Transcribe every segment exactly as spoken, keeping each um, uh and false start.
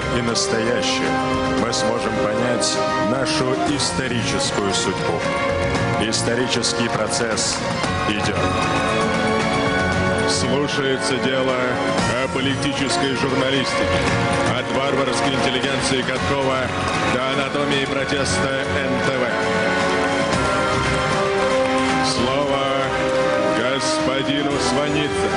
и настоящее, мы сможем понять нашу историческую судьбу. Исторический процесс идет. Слушается дело о политической журналистике. От варварской интеллигенции Каткова до анатомии протеста эн тэ вэ. Слово господину Сванидзе.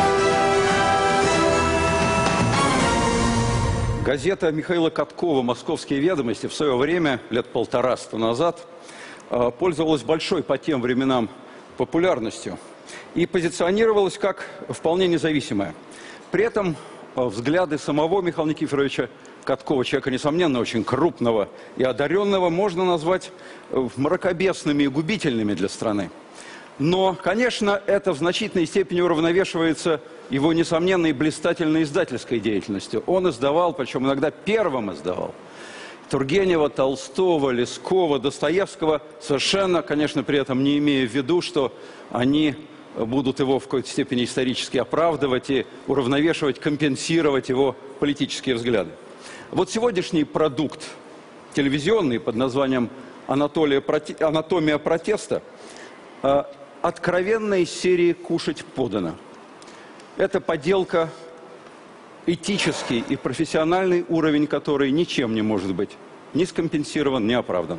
Газета Михаила Каткова «Московские ведомости» в свое время, лет полтораста назад, пользовалась большой по тем временам популярностью и позиционировалась как вполне независимая. При этом взгляды самого Михаила Никифоровича Каткова, человека, несомненно, очень крупного и одаренного, можно назвать мракобесными и губительными для страны. Но, конечно, это в значительной степени уравновешивается его несомненной блистательной издательской деятельностью. Он издавал, причем иногда первым издавал, Тургенева, Толстого, Лескова, Достоевского, совершенно, конечно, при этом не имея в виду, что они будут его в какой-то степени исторически оправдывать и уравновешивать, компенсировать его политические взгляды. Вот сегодняшний продукт телевизионный под названием «Анатомия протеста» откровенно из серии «Кушать подано». Это поделка, этический и профессиональный уровень, который ничем не может быть ни скомпенсирован, ни оправдан.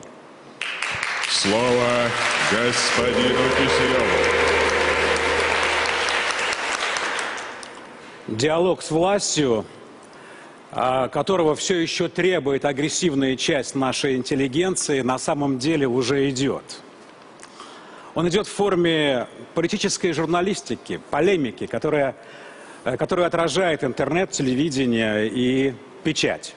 Слово господину Киселеву. Диалог с властью, которого все еще требует агрессивная часть нашей интеллигенции, на самом деле уже идет. Он идет в форме политической журналистики, полемики, которая, которую отражает интернет, телевидение и печать.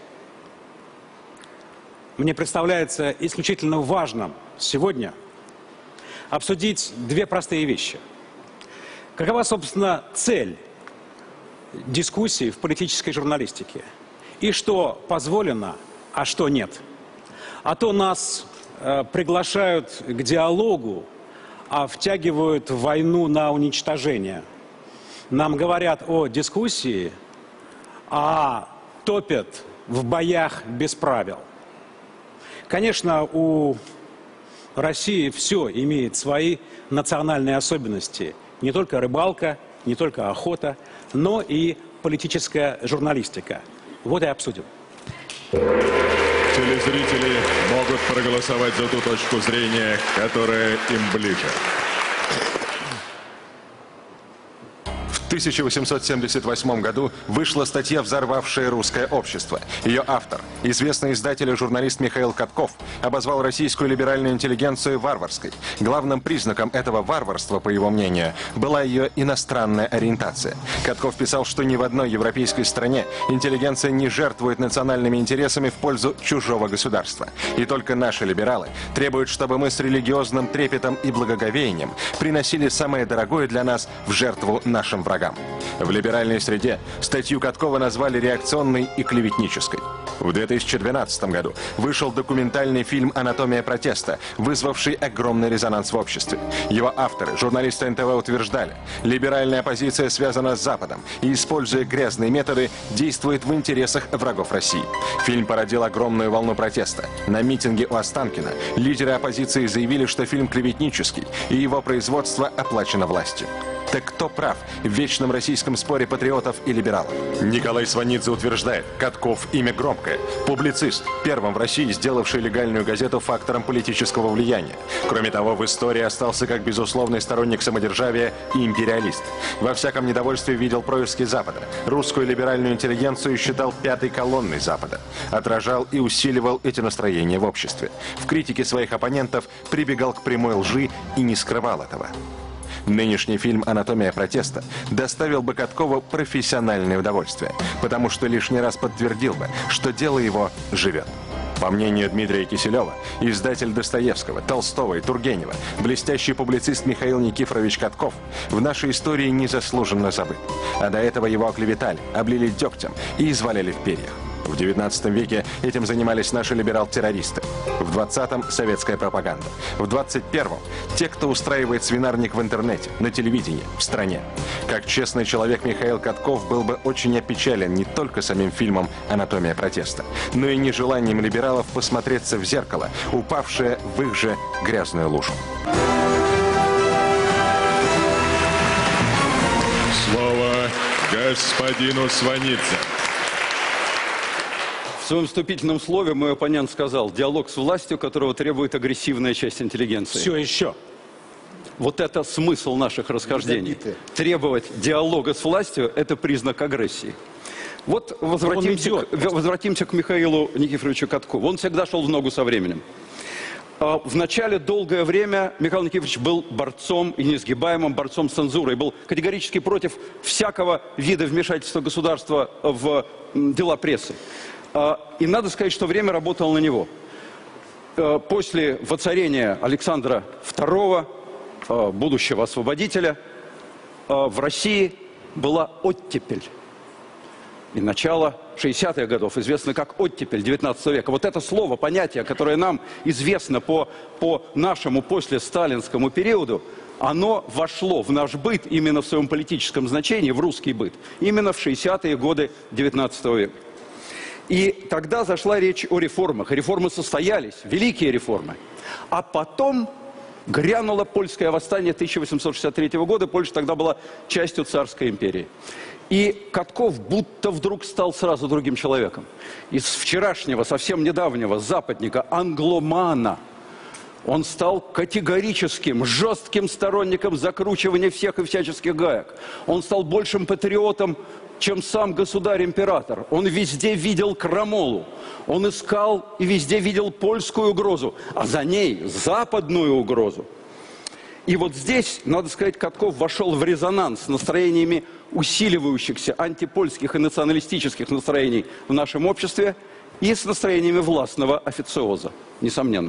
Мне представляется исключительно важным сегодня обсудить две простые вещи. Какова, собственно, цель дискуссии в политической журналистике? И что позволено, а что нет? А то нас э, приглашают к диалогу, а втягивают в войну на уничтожение. Нам говорят о дискуссии, а топят в боях без правил. Конечно, у России все имеет свои национальные особенности. Не только рыбалка, не только охота, но и политическая журналистика. Вот и обсудим. Телезрители могут проголосовать за ту точку зрения, которая им ближе. В тысяча восемьсот семьдесят восьмом году вышла статья «Взорвавшее русское общество». Ее автор, известный издатель и журналист Михаил Катков, обозвал российскую либеральную интеллигенцию варварской. Главным признаком этого варварства, по его мнению, была ее иностранная ориентация. Катков писал, что ни в одной европейской стране интеллигенция не жертвует национальными интересами в пользу чужого государства. И только наши либералы требуют, чтобы мы с религиозным трепетом и благоговением приносили самое дорогое для нас в жертву нашим врагам. В либеральной среде статью Каткова назвали реакционной и клеветнической. В две тысячи двенадцатом году вышел документальный фильм «Анатомия протеста», вызвавший огромный резонанс в обществе. Его авторы, журналисты эн тэ вэ, утверждали, либеральная оппозиция связана с Западом и, используя грязные методы, действует в интересах врагов России. Фильм породил огромную волну протеста. На митинге у Останкина лидеры оппозиции заявили, что фильм клеветнический и его производство оплачено властью. Так кто прав в вечном российском споре патриотов и либералов? Николай Сванидзе утверждает, Катков – имя громкое. Публицист, первым в России сделавший легальную газету фактором политического влияния. Кроме того, в истории остался как безусловный сторонник самодержавия и империалист. Во всяком недовольстве видел происки Запада. Русскую либеральную интеллигенцию считал пятой колонной Запада. Отражал и усиливал эти настроения в обществе. В критике своих оппонентов прибегал к прямой лжи и не скрывал этого. Нынешний фильм «Анатомия протеста» доставил бы Каткову профессиональное удовольствие, потому что лишний раз подтвердил бы, что дело его живет. По мнению Дмитрия Киселева, издатель Достоевского, Толстого и Тургенева, блестящий публицист Михаил Никифорович Катков в нашей истории незаслуженно забыт. А до этого его оклеветали, облили дегтем и изваляли в перьях. В девятнадцатом веке этим занимались наши либерал-террористы. В двадцатом – советская пропаганда. В двадцать первом – те, кто устраивает свинарник в интернете, на телевидении, в стране. Как честный человек Михаил Катков был бы очень опечален не только самим фильмом «Анатомия протеста», но и нежеланием либералов посмотреться в зеркало, упавшее в их же грязную лужу. Слово господину Сванидзе. В своем вступительном слове мой оппонент сказал: диалог с властью, которого требует агрессивная часть интеллигенции. Все еще. Вот это смысл наших расхождений. Требовать диалога с властью – это признак агрессии. Вот возвратимся, к, возвратимся к Михаилу Никифоровичу Каткову. Он всегда шел в ногу со временем. Вначале долгое время Михаил Никифорович был борцом и несгибаемым борцом с цензурой. Был категорически против всякого вида вмешательства государства в дела прессы. И надо сказать, что время работало на него. После воцарения Александра второго, будущего освободителя, в России была оттепель. И начало шестидесятых годов известно как оттепель девятнадцатого века. Вот это слово, понятие, которое нам известно по, по нашему послесталинскому периоду, оно вошло в наш быт именно в своем политическом значении, в русский быт, именно в шестидесятые годы девятнадцатого века. И тогда зашла речь о реформах. Реформы состоялись, великие реформы. А потом грянуло польское восстание тысяча восемьсот шестьдесят третьего года. Польша тогда была частью царской империи. И Катков будто вдруг стал сразу другим человеком. Из вчерашнего, совсем недавнего западника, англомана, он стал категорическим, жестким сторонником закручивания всех и всяческих гаек. Он стал большим патриотом, чем сам государь-император. Он везде видел крамолу. Он искал и везде видел польскую угрозу, а за ней западную угрозу. И вот здесь, надо сказать, Катков вошел в резонанс с настроениями усиливающихся антипольских и националистических настроений в нашем обществе и с настроениями властного официоза, несомненно.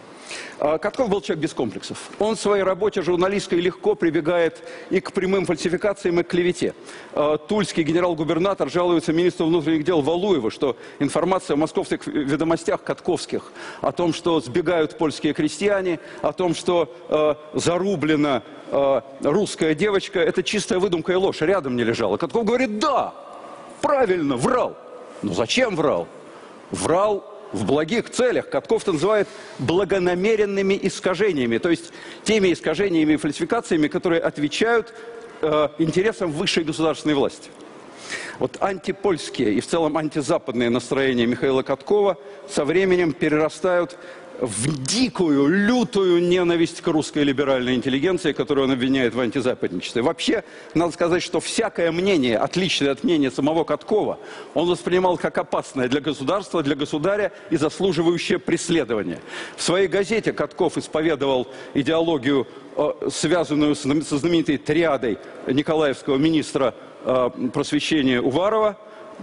Катков был человек без комплексов. Он в своей работе журналистской легко прибегает и к прямым фальсификациям, и к клевете. Тульский генерал-губернатор жалуется министру внутренних дел Валуеву, что информация в московских ведомостях катковских о том, что сбегают польские крестьяне, о том, что э, зарублена э, русская девочка, это чистая выдумка и ложь, рядом не лежала. Катков говорит: да, правильно, врал. Но зачем врал? Врал в благих целях. Катков называет благонамеренными искажениями, то есть теми искажениями и фальсификациями, которые отвечают э, интересам высшей государственной власти. Вот антипольские и в целом антизападные настроения Михаила Каткова со временем перерастают в дикую, лютую ненависть к русской либеральной интеллигенции, которую он обвиняет в антизападничестве. Вообще, надо сказать, что всякое мнение, отличное от мнения самого Каткова, он воспринимал как опасное для государства, для государя и заслуживающее преследования. В своей газете Катков исповедовал идеологию, связанную со знаменитой триадой николаевского министра просвещения Уварова: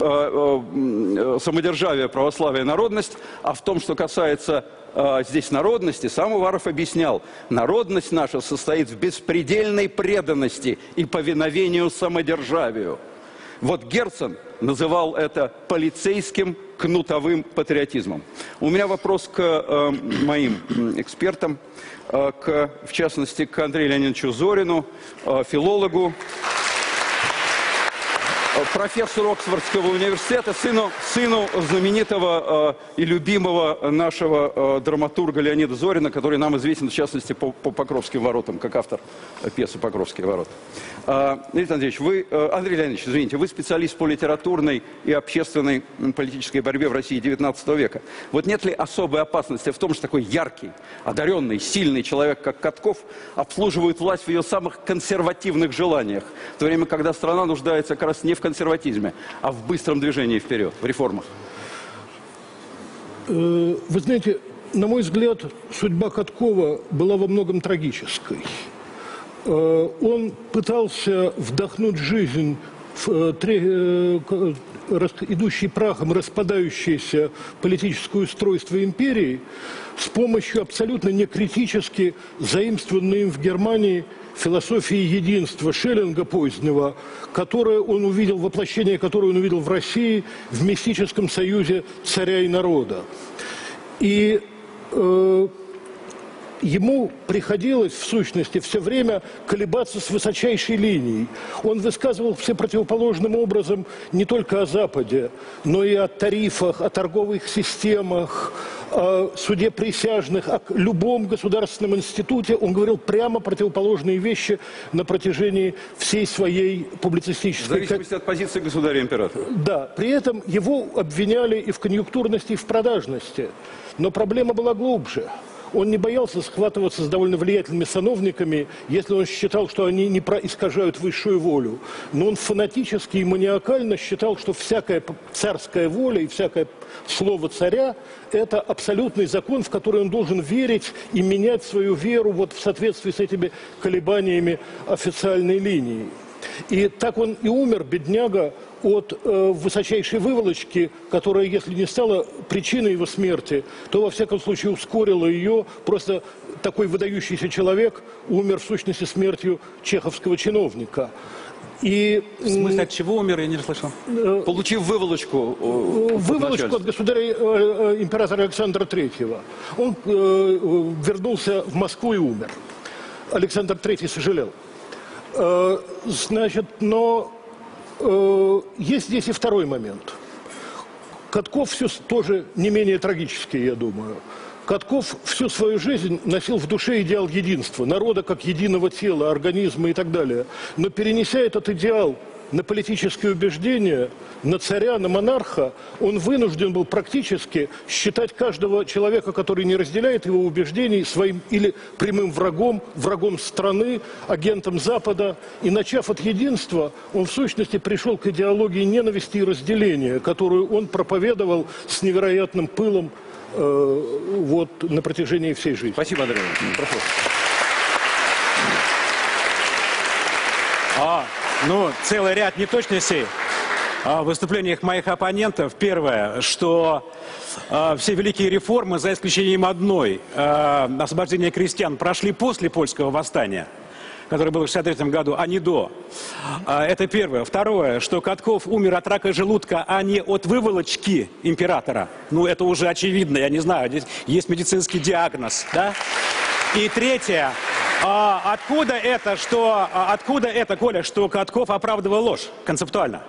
самодержавие, православие, народность. А в том, что касается э, здесь народности, сам Уваров объяснял: народность наша состоит в беспредельной преданности и повиновению самодержавию. Вот Герцен называл это полицейским кнутовым патриотизмом. У меня вопрос к э, моим экспертам, э, к, в частности, к Андрею Леонидовичу Зорину, э, филологу, профессору Оксфордского университета, сыну, сыну знаменитого э, и любимого нашего э, драматурга Леонида Зорина, который нам известен, в частности, по, по Покровским воротам, как автор пьесы «Покровские ворота». Э, Леонид Андреевич, вы, э, Андрей Леонидович, извините, вы специалист по литературной и общественной политической борьбе в России девятнадцатого века. Вот нет ли особой опасности в том, что такой яркий, одаренный, сильный человек, как Катков, обслуживает власть в ее самых консервативных желаниях, в то время, когда страна нуждается как раз не в консерватизме, а в быстром движении вперед, в реформах? Вы знаете, на мой взгляд, судьба Каткова была во многом трагической. Он пытался вдохнуть жизнь идущий прахом распадающееся политическое устройство империи с помощью абсолютно некритически заимствованной им в Германии философии единства Шеллинга позднего, которое он увидел, воплощение которое он увидел в России в мистическом союзе царя и народа. И э, ему приходилось, в сущности, все время колебаться с высочайшей линией. Он высказывал все противоположным образом не только о Западе, но и о тарифах, о торговых системах, о суде присяжных, о любом государственном институте. Он говорил прямо противоположные вещи на протяжении всей своей публицистической... В зависимости от позиции государя-императора. Да, при этом его обвиняли и в конъюнктурности, и в продажности. Но проблема была глубже. Он не боялся схватываться с довольно влиятельными сановниками, если он считал, что они не искажают высшую волю. Но он фанатически и маниакально считал, что всякая царская воля и всякое слово царя – это абсолютный закон, в который он должен верить и менять свою веру вот в соответствии с этими колебаниями официальной линии. И так он и умер, бедняга, от э, высочайшей выволочки, которая, если не стала причиной его смерти, то, во всяком случае, ускорила ее. Просто такой выдающийся человек умер, в сущности, смертью чеховского чиновника. И, в смысле, от чего умер, я не расслышал? Э, Получив выволочку. Э, выволочку от государя э, э, императора Александра Третьего. Он э, вернулся в Москву и умер. Александр Третий сожалел. Э, значит, но... Есть здесь и второй момент. Катков все тоже не менее трагический, я думаю. Катков всю свою жизнь носил в душе идеал единства, народа как единого тела, организма и так далее. Но перенеся этот идеал на политические убеждения, на царя, на монарха, он вынужден был практически считать каждого человека, который не разделяет его убеждений, своим или прямым врагом, врагом страны, агентом Запада. И начав от единства, он в сущности пришел к идеологии ненависти и разделения, которую он проповедовал с невероятным пылом э, вот, на протяжении всей жизни. Спасибо, Андрей. Прошу. А, ну, целый ряд неточностей в выступлениях моих оппонентов. Первое, что э, все великие реформы, за исключением одной, э, освобождения крестьян, прошли после польского восстания, которое было в шестьдесят третьем году, а не до. Э, это первое. Второе, что Катков умер от рака желудка, а не от выволочки императора. Ну, это уже очевидно, я не знаю, здесь есть медицинский диагноз, да? И третье. А откуда это, что, откуда это, Коля, что Катков оправдывал ложь концептуально?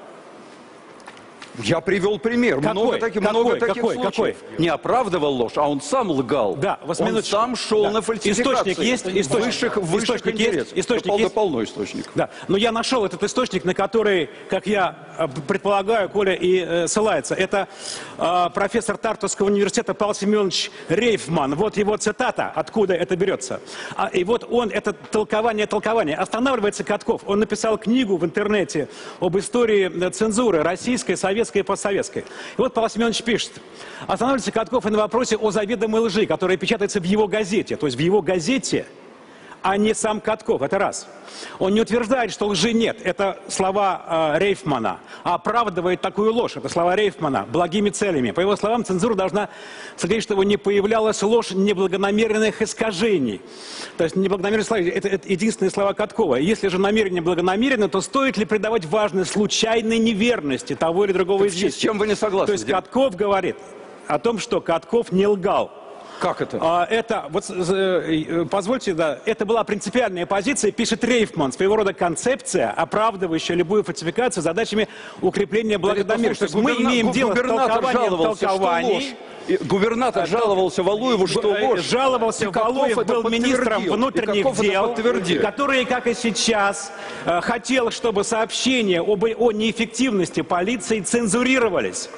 Я привел пример. Какой? Много таких, Какой? много таких Какой? случаев. Какой? Не оправдывал ложь, а он сам лгал. Да, он сам шел да. на фальсификации. Источник есть? Источник, высших, высших источник интересов. есть? Источник полно, есть? полно источник. Да, но я нашел этот источник, на который, как я предполагаю, Коля и э, ссылается. Это э, профессор Тартусского университета Павел Семенович Рейфман. Вот его цитата, откуда это берется. А, и вот он, это толкование, толкование. Останавливается Катков. Он написал книгу в интернете об истории цензуры российской, советской и постсоветской. И вот Павел Семенович пишет. Останавливается Катков и на вопросе о заведомой лжи, которая печатается в его газете. То есть в его газете, а не сам Катков. Это раз. Он не утверждает, что лжи нет. Это слова э, Рейфмана. А оправдывает такую ложь. Это слова Рейфмана благими целями. По его словам, цензура должна следить, чтобы не появлялась ложь неблагонамеренных искажений. То есть неблагонамеренные слова. Это, это единственные слова Каткова. Если же намерение благонамеренно, то стоит ли придавать важность случайной неверности того или другого известия? С чем вы не согласны? То есть Катков говорит о том, что Катков не лгал. Как это? А, это, вот, э, позвольте, да, это была принципиальная позиция, пишет Рейфман, своего рода концепция, оправдывающая любую фальсификацию задачами укрепления благонамеренности. Мы имеем дело с толкованием толкований. Губернатор жаловался Валуеву, что ложь. Жаловался Валуев, был министром внутренних дел, который, как и сейчас, хотел, чтобы сообщения об, о неэффективности полиции цензурировались.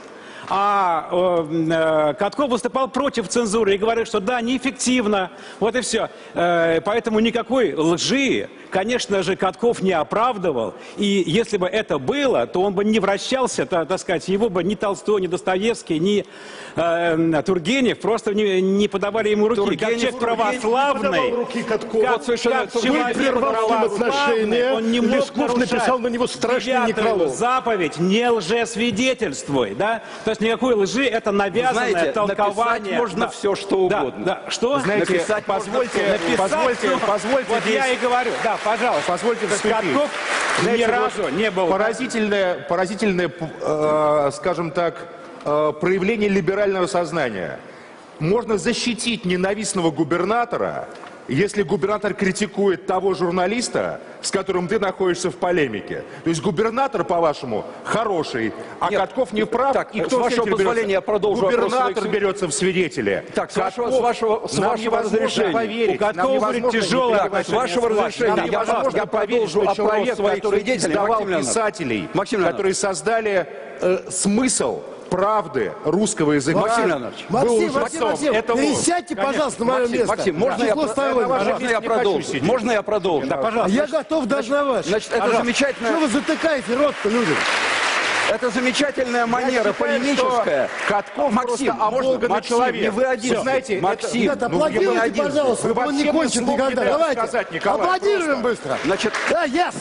А э, э, Катков выступал против цензуры и говорил, что да, неэффективно. Вот и все. Э, поэтому никакой лжи, конечно же, Катков не оправдывал. И если бы это было, то он бы не вращался, так, так сказать, его бы ни Толстой, ни Достоевский, ни э, Тургенев просто не, не подавали ему руки. Тургенев, как человек Тургенев православный, не подавал руки Каткова. как, Вот совершенно как Тургенев человек прервал с ним отношения. он не мог Лесков нарушать написал на него страшный девятую некролог. заповедь «Не лжесвидетельствуй». Да? То есть никакой лжи, это навязанное Знаете, толкование. написать можно Да. все, что Да, угодно. да. Что? Знаете, Написать позвольте, можно Написать, позвольте, ну, позвольте вот здесь- я и говорю. Да, пожалуйста. Позвольте То есть вступить. Катков ни Знаете, разу вот не был... Поразительное, поразительное э, скажем так, э, проявление либерального сознания. Можно защитить ненавистного губернатора, если губернатор критикует того журналиста, с которым ты находишься в полемике. То есть губернатор, по-вашему, хороший, а Нет, Катков не прав. так, и с кто вашего свидетель позволения берется? я продолжу вопрос Губернатор своих- берется в свидетели. Так, с вашего- Катков- с вашего- с нам вашего невозможно разрешения. поверить, У Каткова нам будет невозможно тяжелое не Так, с отношение вашего с властью. разрешения Нам я, невозможно я поверить, продолжу что опрос человек, своих который свидетелей. издавал Максим Леонидович. писателей, Максим Леонидович. которые создали э, смысл правды русского языка, Максим Леонидович. был Максим, лжецом. Максим, Максим, Это ложь. пересядьте, пожалуйста, на мое Максим, место. Максим, можно, я, Число сторонников. можно я не хочу продолжу? сидеть. Можно я продолжу? Да, А пожалуйста. я готов дознавать. Значит, это Пожалуйста. замечательно. Что вы затыкаете рот-то людям? Это замечательная манера считаю, полемическая. что Катков Максим, просто можно, оболганный Максим, человек. не вы один. Вы знаете, Максим, Ребята, ну, вы не аплодируйте, один. пожалуйста, Вы он вообще не мне кончит слов не никогда. дали Давайте, сказать, Николай, аплодируем просто. быстро. Значит, Да, yes.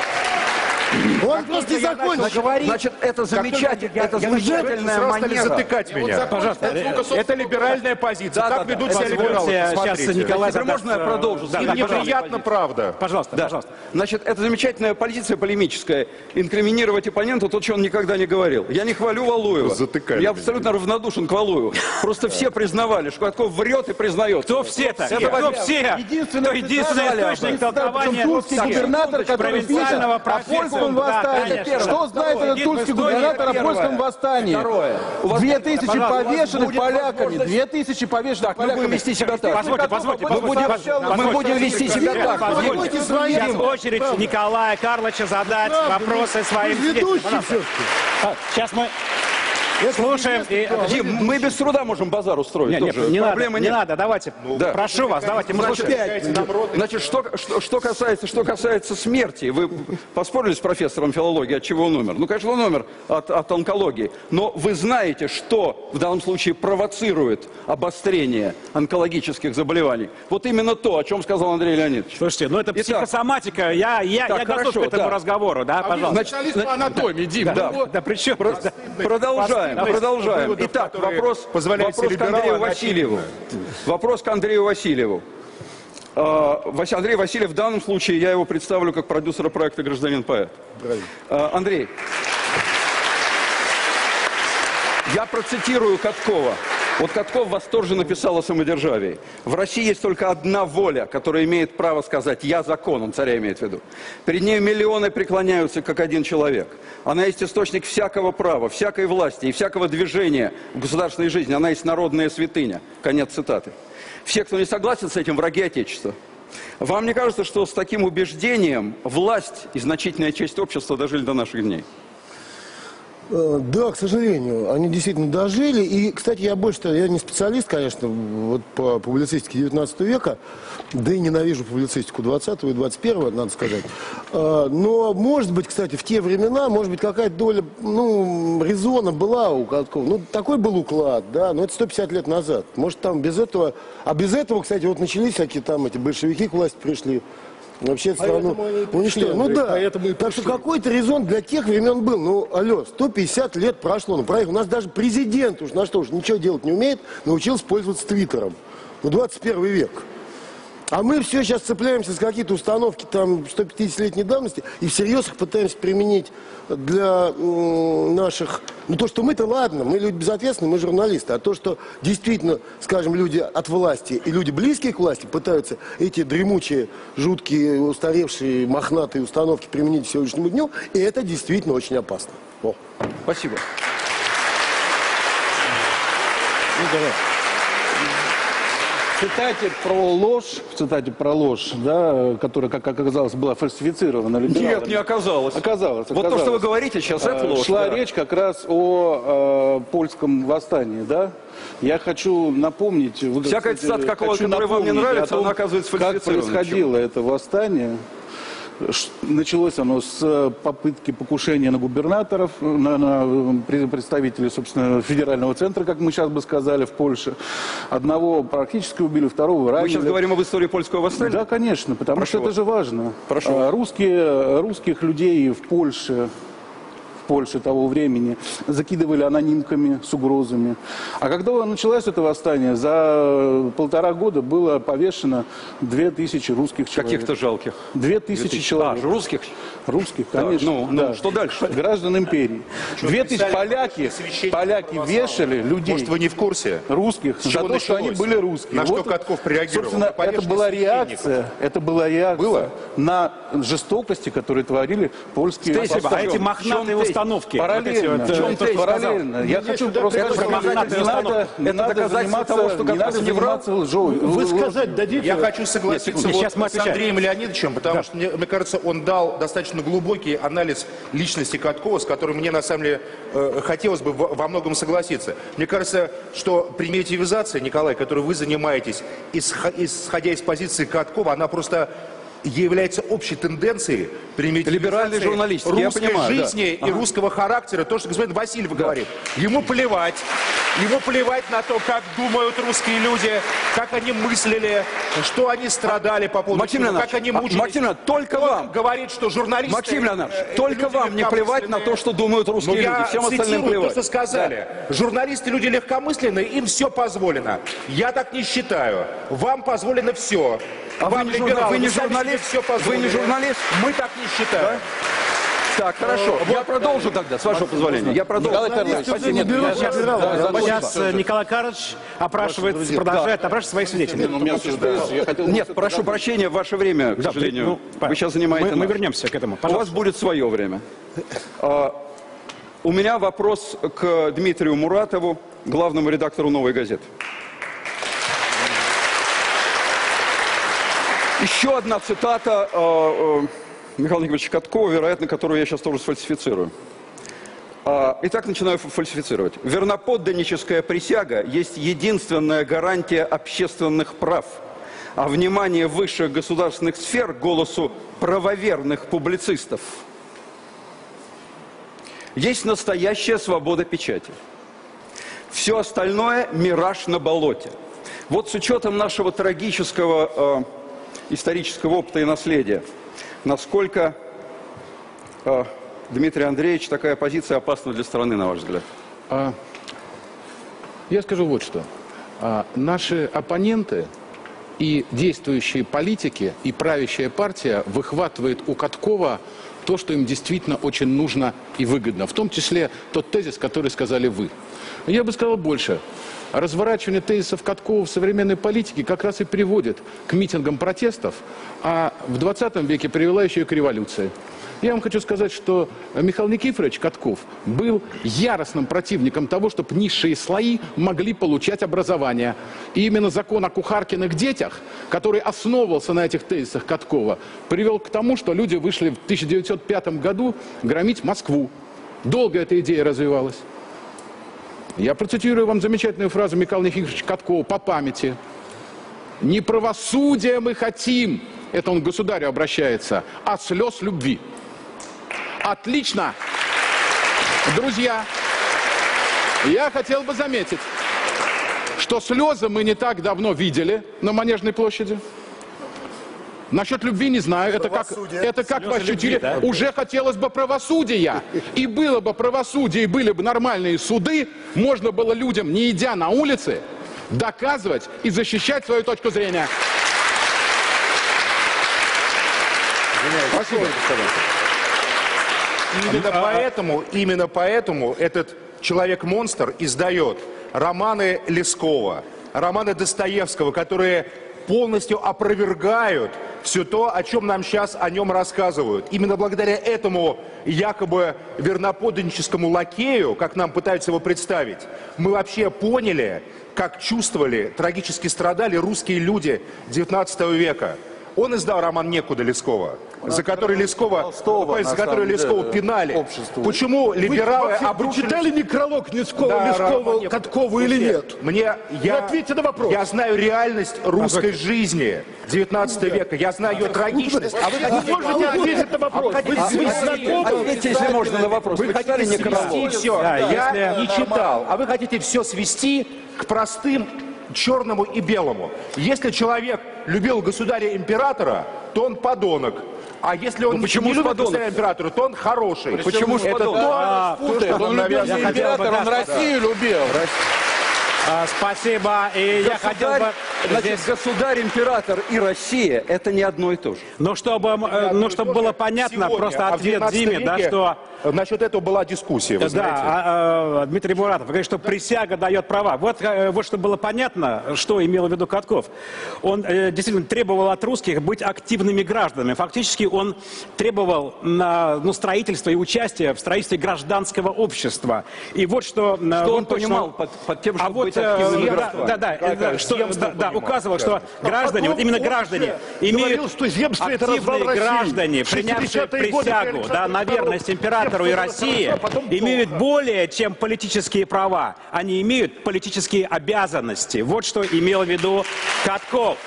Он просто не закончил. значит, это замечательно, это Я начал- замечательная сразу стали манера. затыкать меня. Пожалуйста. Это либеральная позиция. Да, Так да, да. ведут Это себя либералы. Позвольте, сейчас Посмотрите. Николай Теперь задаст, можно я продолжу? Да, Им да, неприятно, пожалуйста. правда. Пожалуйста, Да. пожалуйста. Значит, это замечательная позиция полемическая. Инкриминировать оппонента то, что он никогда не говорил. Я не хвалю Валуева. Затыкали Я меня. абсолютно равнодушен к Валуеву. Просто все признавали, что Катков врет и признает. Кто все-то? Это Кто во- все? Единственный Кто единственный председатель, источник да, толкования тульский губернатор, который пишет провинциального о профессора. польском Да, восстании. конечно. Что знает этот тульский губернатор о польском восстании? Второе. У вас- Две тысячи пожалуйста, у вас повешенных будет поляками. возможность- Две тысячи повешенных Так, мы будем поляками. вести себя так. Позвольте, позвольте, Мы позвольте. будем, позвольте, мы позвольте. будем вести себя так. Позвольте. Позвольте своим. Сейчас очередь Николая Карловича задать вопросы своим Вы ведущий свидетелям. все-таки. А, Сейчас мы слушаем. И... Дим, мы без труда можем базар устроить. Не, не, тоже. не надо, Проблемы не нет. надо, давайте. Да. Прошу вас, давайте, мы Значит, слушаем. Значит, что, что, что, касается, что касается смерти, вы поспорили с профессором филологии, от чего он умер? Ну, конечно, он умер от, от онкологии. Но вы знаете, что в данном случае провоцирует обострение онкологических заболеваний? Вот именно то, о чем сказал Андрей Леонидович. Слушайте, ну это Итак. психосоматика. Я, я, Так, я готов хорошо, к этому да. разговору, да, пожалуйста. Значит, Специалист по анатомии, Дим. Да. ну, Да при чем? Про- продолжаем, Постыдность продолжаем. выводов, Итак, которые вопрос, позволяют вопрос к себе Андрею либералам Васильеву. Вопрос к Андрею Васильеву. А, Вась- Андрей Васильев, в данном случае я его представлю как продюсера проекта «Гражданин-поэт». А, Андрей, я процитирую Каткова. Вот Катков восторженно писал о самодержавии. В России есть только одна воля, которая имеет право сказать «я закон», он царя имеет в виду. Перед ней миллионы преклоняются, как один человек. Она есть источник всякого права, всякой власти и всякого движения в государственной жизни. Она есть народная святыня. Конец цитаты. Все, кто не согласен с этим, враги Отечества. Вам не кажется, что с таким убеждением власть и значительная часть общества дожили до наших дней? Э, Да, к сожалению, они действительно дожили. И, кстати, я больше того, я не специалист, конечно, вот по публицистике девятнадцатого века, да и ненавижу публицистику двадцатого и двадцать первого, надо сказать. Э, Но, может быть, кстати, в те времена, может быть, какая-то доля, ну, резона была у Каткова. Ну, такой был уклад, да, но это сто пятьдесят лет назад. Может, там без этого... А без этого, кстати, вот начались всякие там эти большевики к власти пришли. Вообще страну Поэтому они и пришли, уничтожили. Ну Андрей, да, поэтому и так что пришли. какой-то резон для тех времен был. Ну, алло, сто пятьдесят лет прошло. Ну, проехал. У нас даже президент уж на что уж ничего делать не умеет, научился пользоваться Твиттером. Ну, двадцать первый век. А мы все сейчас цепляемся за какие-то установки там сто пятидесятилетней давности и всерьез их пытаемся применить для м, наших... Ну, то, что мы-то ладно, мы люди безответственные, мы журналисты. А то, что действительно, скажем, люди от власти и люди близкие к власти пытаются эти дремучие, жуткие, устаревшие, мохнатые установки применить к сегодняшнему дню, и это действительно очень опасно. О. Спасибо. Ну, давай. В цитате про ложь, в цитате про ложь, да, которая, как оказалось, была фальсифицирована либералами. Нет, не оказалось. Оказалось. Вот оказалось. то, что вы говорите сейчас, это ложь. Шла да. речь как раз о э, польском восстании, да? Я хочу напомнить... Вы, Всякая кстати, цитата какого, хочу которая вам не напомнить нравится, о том, она оказывается как фальсифицирована. происходило это восстание. Ш- Началось оно с попытки покушения на губернаторов, на, на представителей, собственно, федерального центра, как мы сейчас бы сказали, в Польше. Одного практически убили, второго ранили. Мы сейчас говорим об истории польского восстания? Да, конечно, потому Прошу что это вас. же важно. Прошу. А, Русские, русских людей в Польше, в Польше того времени закидывали анонимками с угрозами. А когда началось это восстание, за полтора года было повешено две тысячи русских человек. Каких-то жалких. Две тысячи человек. А, русских? Русских, Так, конечно. ну, ну, что дальше? Граждан империи. Две тысячи писали, поляки, священники поляки вешали людей. Может, вы не в курсе? Русских, С за чего то, что они началось? были русские. На что Вот, Катков реагировал? Собственно, На повешение это была священников. реакция, это была реакция Было? на жестокости, которые творили польские Спасибо. А повстанцы. эти мохнатые тезис? установки. Параллельно, вот эти вот, в чем э, параллельно. Я Мне хочу сюда просто прямо сказать, сказать, не надо, не это надо доказательство заниматься, того, что не Катков надо не врал? заниматься лжой. Вы ложью. сказать дадите? Я хочу согласиться секунду, вот сейчас мы с отвечаем. Андреем Леонидовичем, потому что, мне, мне кажется, он дал достаточно глубокий анализ личности Каткова, с которым мне, на самом деле, э, хотелось бы во, во многом согласиться. Мне кажется, что примитивизация, Николай, которой вы занимаетесь, исхо- исходя из позиции Каткова, она просто является общей тенденцией примитивизации Либеральной журналистики, я русской понимаю, да. жизни и Ага. русского характера. То, что господин Васильев говорит. Ему плевать. Ему плевать на то, как думают русские люди, как они мыслили, что они страдали по поводу Максим чего, Леонидович, как они а, мучились. Максим Леонидович, только Он вам. говорит, что журналисты... Максим Леонидович, э, только люди вам не плевать на то, что думают Но русские я люди. Всем остальным цитирую плевать. то, что сказали. Журналисты люди легкомысленные, им все позволено. Я так не считаю. Вам позволено все. А Вам, вы не, журна- либералы, вы не сами себе журналист? все Вы не позволили. журналист? Мы так не считаем. Так, хорошо. Я продолжу тогда, с вашего позволения. Я продолжу. Николай Карлович, Спасибо. Не берут Сейчас, либералов. да, Да, сейчас э, Николай Карлович опрашивает, продолжает опрашивать своих свидетелей. у меня все есть. Я хотел Нет, прошу прощения, ваше время, к Да, сожалению. ну, Вы сейчас занимаете мы, мы наше. вернемся к этому. У вас Пожалуйста. будет свое время. А, У меня вопрос к Дмитрию Муратову, главному редактору «Новой газеты». Еще одна цитата э, э, Михаила Николаевича Каткова, вероятно, которую я сейчас тоже сфальсифицирую. А, Итак, начинаю ф- фальсифицировать. Верноподданническая присяга есть единственная гарантия общественных прав, а внимание высших государственных сфер голосу правоверных публицистов есть настоящая свобода печати. Все остальное – мираж на болоте. Вот с учетом нашего трагического э, исторического опыта и наследия, насколько, э, Дмитрий Андреевич, такая позиция опасна для страны, на ваш взгляд? А, Я скажу вот что. А, Наши оппоненты и действующие политики, и правящая партия выхватывает у Каткова то, что им действительно очень нужно и выгодно. В том числе тот тезис, который сказали вы. Я бы сказал больше. Разворачивание тезисов Каткова в современной политике как раз и приводит к митингам протестов, а в двадцатом веке привела еще и к революции. Я вам хочу сказать, что Михаил Никифорович Катков был яростным противником того, чтобы низшие слои могли получать образование. И именно закон о кухаркиных детях, который основывался на этих тезисах Каткова, привел к тому, что люди вышли в тысяча девятьсот пятом году громить Москву. Долго эта идея развивалась. Я процитирую вам замечательную фразу Михаила Никифоровича Каткова по памяти. «Не правосудия мы хотим», это он к государю обращается, «а слез любви». Отлично! Друзья, я хотел бы заметить, что слезы мы не так давно видели на Манежной площади. Насчет любви не знаю, это как, это как вы ощутили. любви, да? Уже хотелось бы правосудия. И было бы правосудие, и были бы нормальные суды, можно было людям, не идя на улице, доказывать и защищать свою точку зрения. Спасибо. Именно поэтому, именно поэтому этот человек-монстр издает романы Лескова, романы Достоевского, которые полностью опровергают все то, о чем нам сейчас о нем рассказывают. Именно благодаря этому якобы верноподданническому лакею, как нам пытаются его представить, мы вообще поняли, как чувствовали, трагически страдали русские люди девятнадцатого века. Он издал роман «Некуда» Лескова, за который Лескова, Толстого, за который Лескова деле, пинали. обществу. Почему либералы Вы, вы обрушились... читали некролог Лескова, Да, Лескова роман Каткову или нет? Мне, я, ответьте на вопрос. Я знаю реальность русской жизни девятнадцатого века. Я знаю ее трагичность. А вы Вы можете ответить на вопрос? Вы, вы знакомы? Ответьте, если можно, на вопрос. Вы Вы читали хотите некролог? свести все. Да, Я если- не читал. А вы хотите все свести к простым черному и белому. Если человек любил государя-императора, то он подонок. А если он Ну, почему не ж любит подонок? государя-императора, то он хороший. Почему ж это подонок? то, А, то, путает. что Он нам любил не навязывают. императора, он Россию любил. А, спасибо. И я хотел бы... Государь, значит, здесь- государь-император и Россия – это не одно и то же. Но чтобы, э, ну, чтобы было понятно, Сегодня, просто а в ответ девятнадцатом Диме, да, веке что... Насчет этого была дискуссия, вы Да, знаете. а, а, Дмитрий Муратов говорит, что присяга дает права. Вот, э, вот чтобы было понятно, что имел в виду Катков. Он э, действительно требовал от русских быть активными гражданами. Фактически он требовал на, ну, строительства и участия в строительстве гражданского общества. И вот что... э, Что он точно- понимал под, под тем, А чтобы вот, быть э, активным да, гражданином? да, да, Как- да, как что, земство да, да, понимал, указывал, что скажем. граждане, вот именно граждане, имеют говорил, что земство это развал активные России. граждане, В принявшие шестидесятые годы присягу, при да, на Александре верность втором императору и земство России, было, потом имеют плохо. более чем политические права, они имеют политические обязанности. Вот что имел в виду Катков.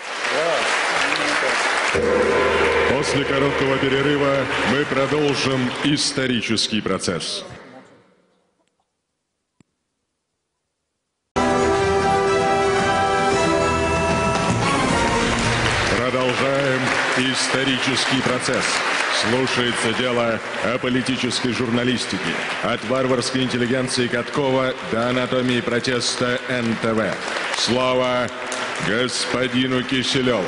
После короткого перерыва мы продолжим исторический процесс. Продолжаем исторический процесс. Слушается дело о политической журналистике. От варварской интеллигенции Каткова до анатомии протеста эн тэ вэ. Слово господину Киселеву.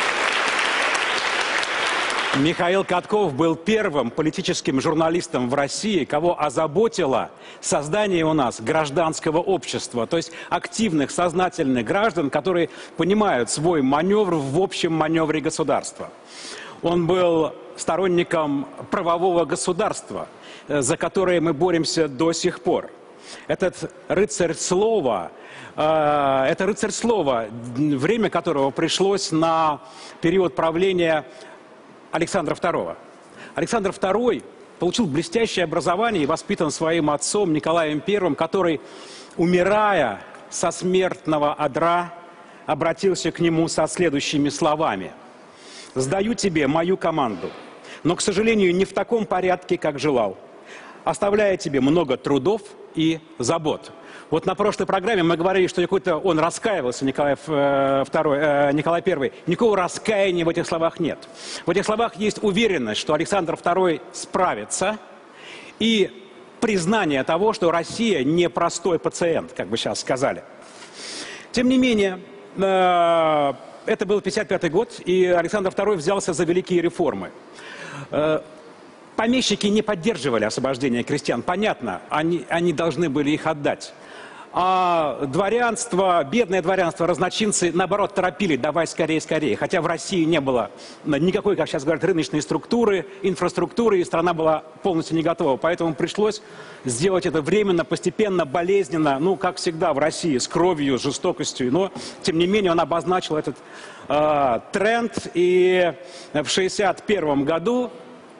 Михаил Катков был первым политическим журналистом в России, кого озаботило создание у нас гражданского общества, то есть активных, сознательных граждан, которые понимают свой маневр в общем маневре государства. Он был сторонником правового государства, э, за которое мы боремся до сих пор. Этот рыцарь слова, э, это рыцарь слова, время которого пришлось на период правления Александра второго. Александр второй получил блестящее образование и воспитан своим отцом Николаем первым, который, умирая со смертного одра, обратился к нему со следующими словами: «Сдаю тебе мою команду, но, к сожалению, не в таком порядке, как желал, оставляя тебе много трудов и забот». Вот на прошлой программе мы говорили, что какой-то он раскаивался, Николай второй, э, Николай первый. Никакого раскаяния в этих словах нет. В этих словах есть уверенность, что Александр второй справится, и признание того, что Россия не простой пациент, как бы сейчас сказали. Тем не менее, э, это был пятьдесят пятый год, и Александр второй взялся за великие реформы. Э, помещики не поддерживали освобождение крестьян, понятно, они, они должны были их отдать. А дворянство, бедное дворянство, разночинцы, наоборот, торопили, давай скорее, скорее. Хотя в России не было никакой, как сейчас говорят, рыночной структуры, инфраструктуры, и страна была полностью не готова. Поэтому пришлось сделать это временно, постепенно, болезненно, ну, как всегда в России, с кровью, с жестокостью. Но, тем не менее, он обозначил этот э, тренд, и в шестьдесят первом году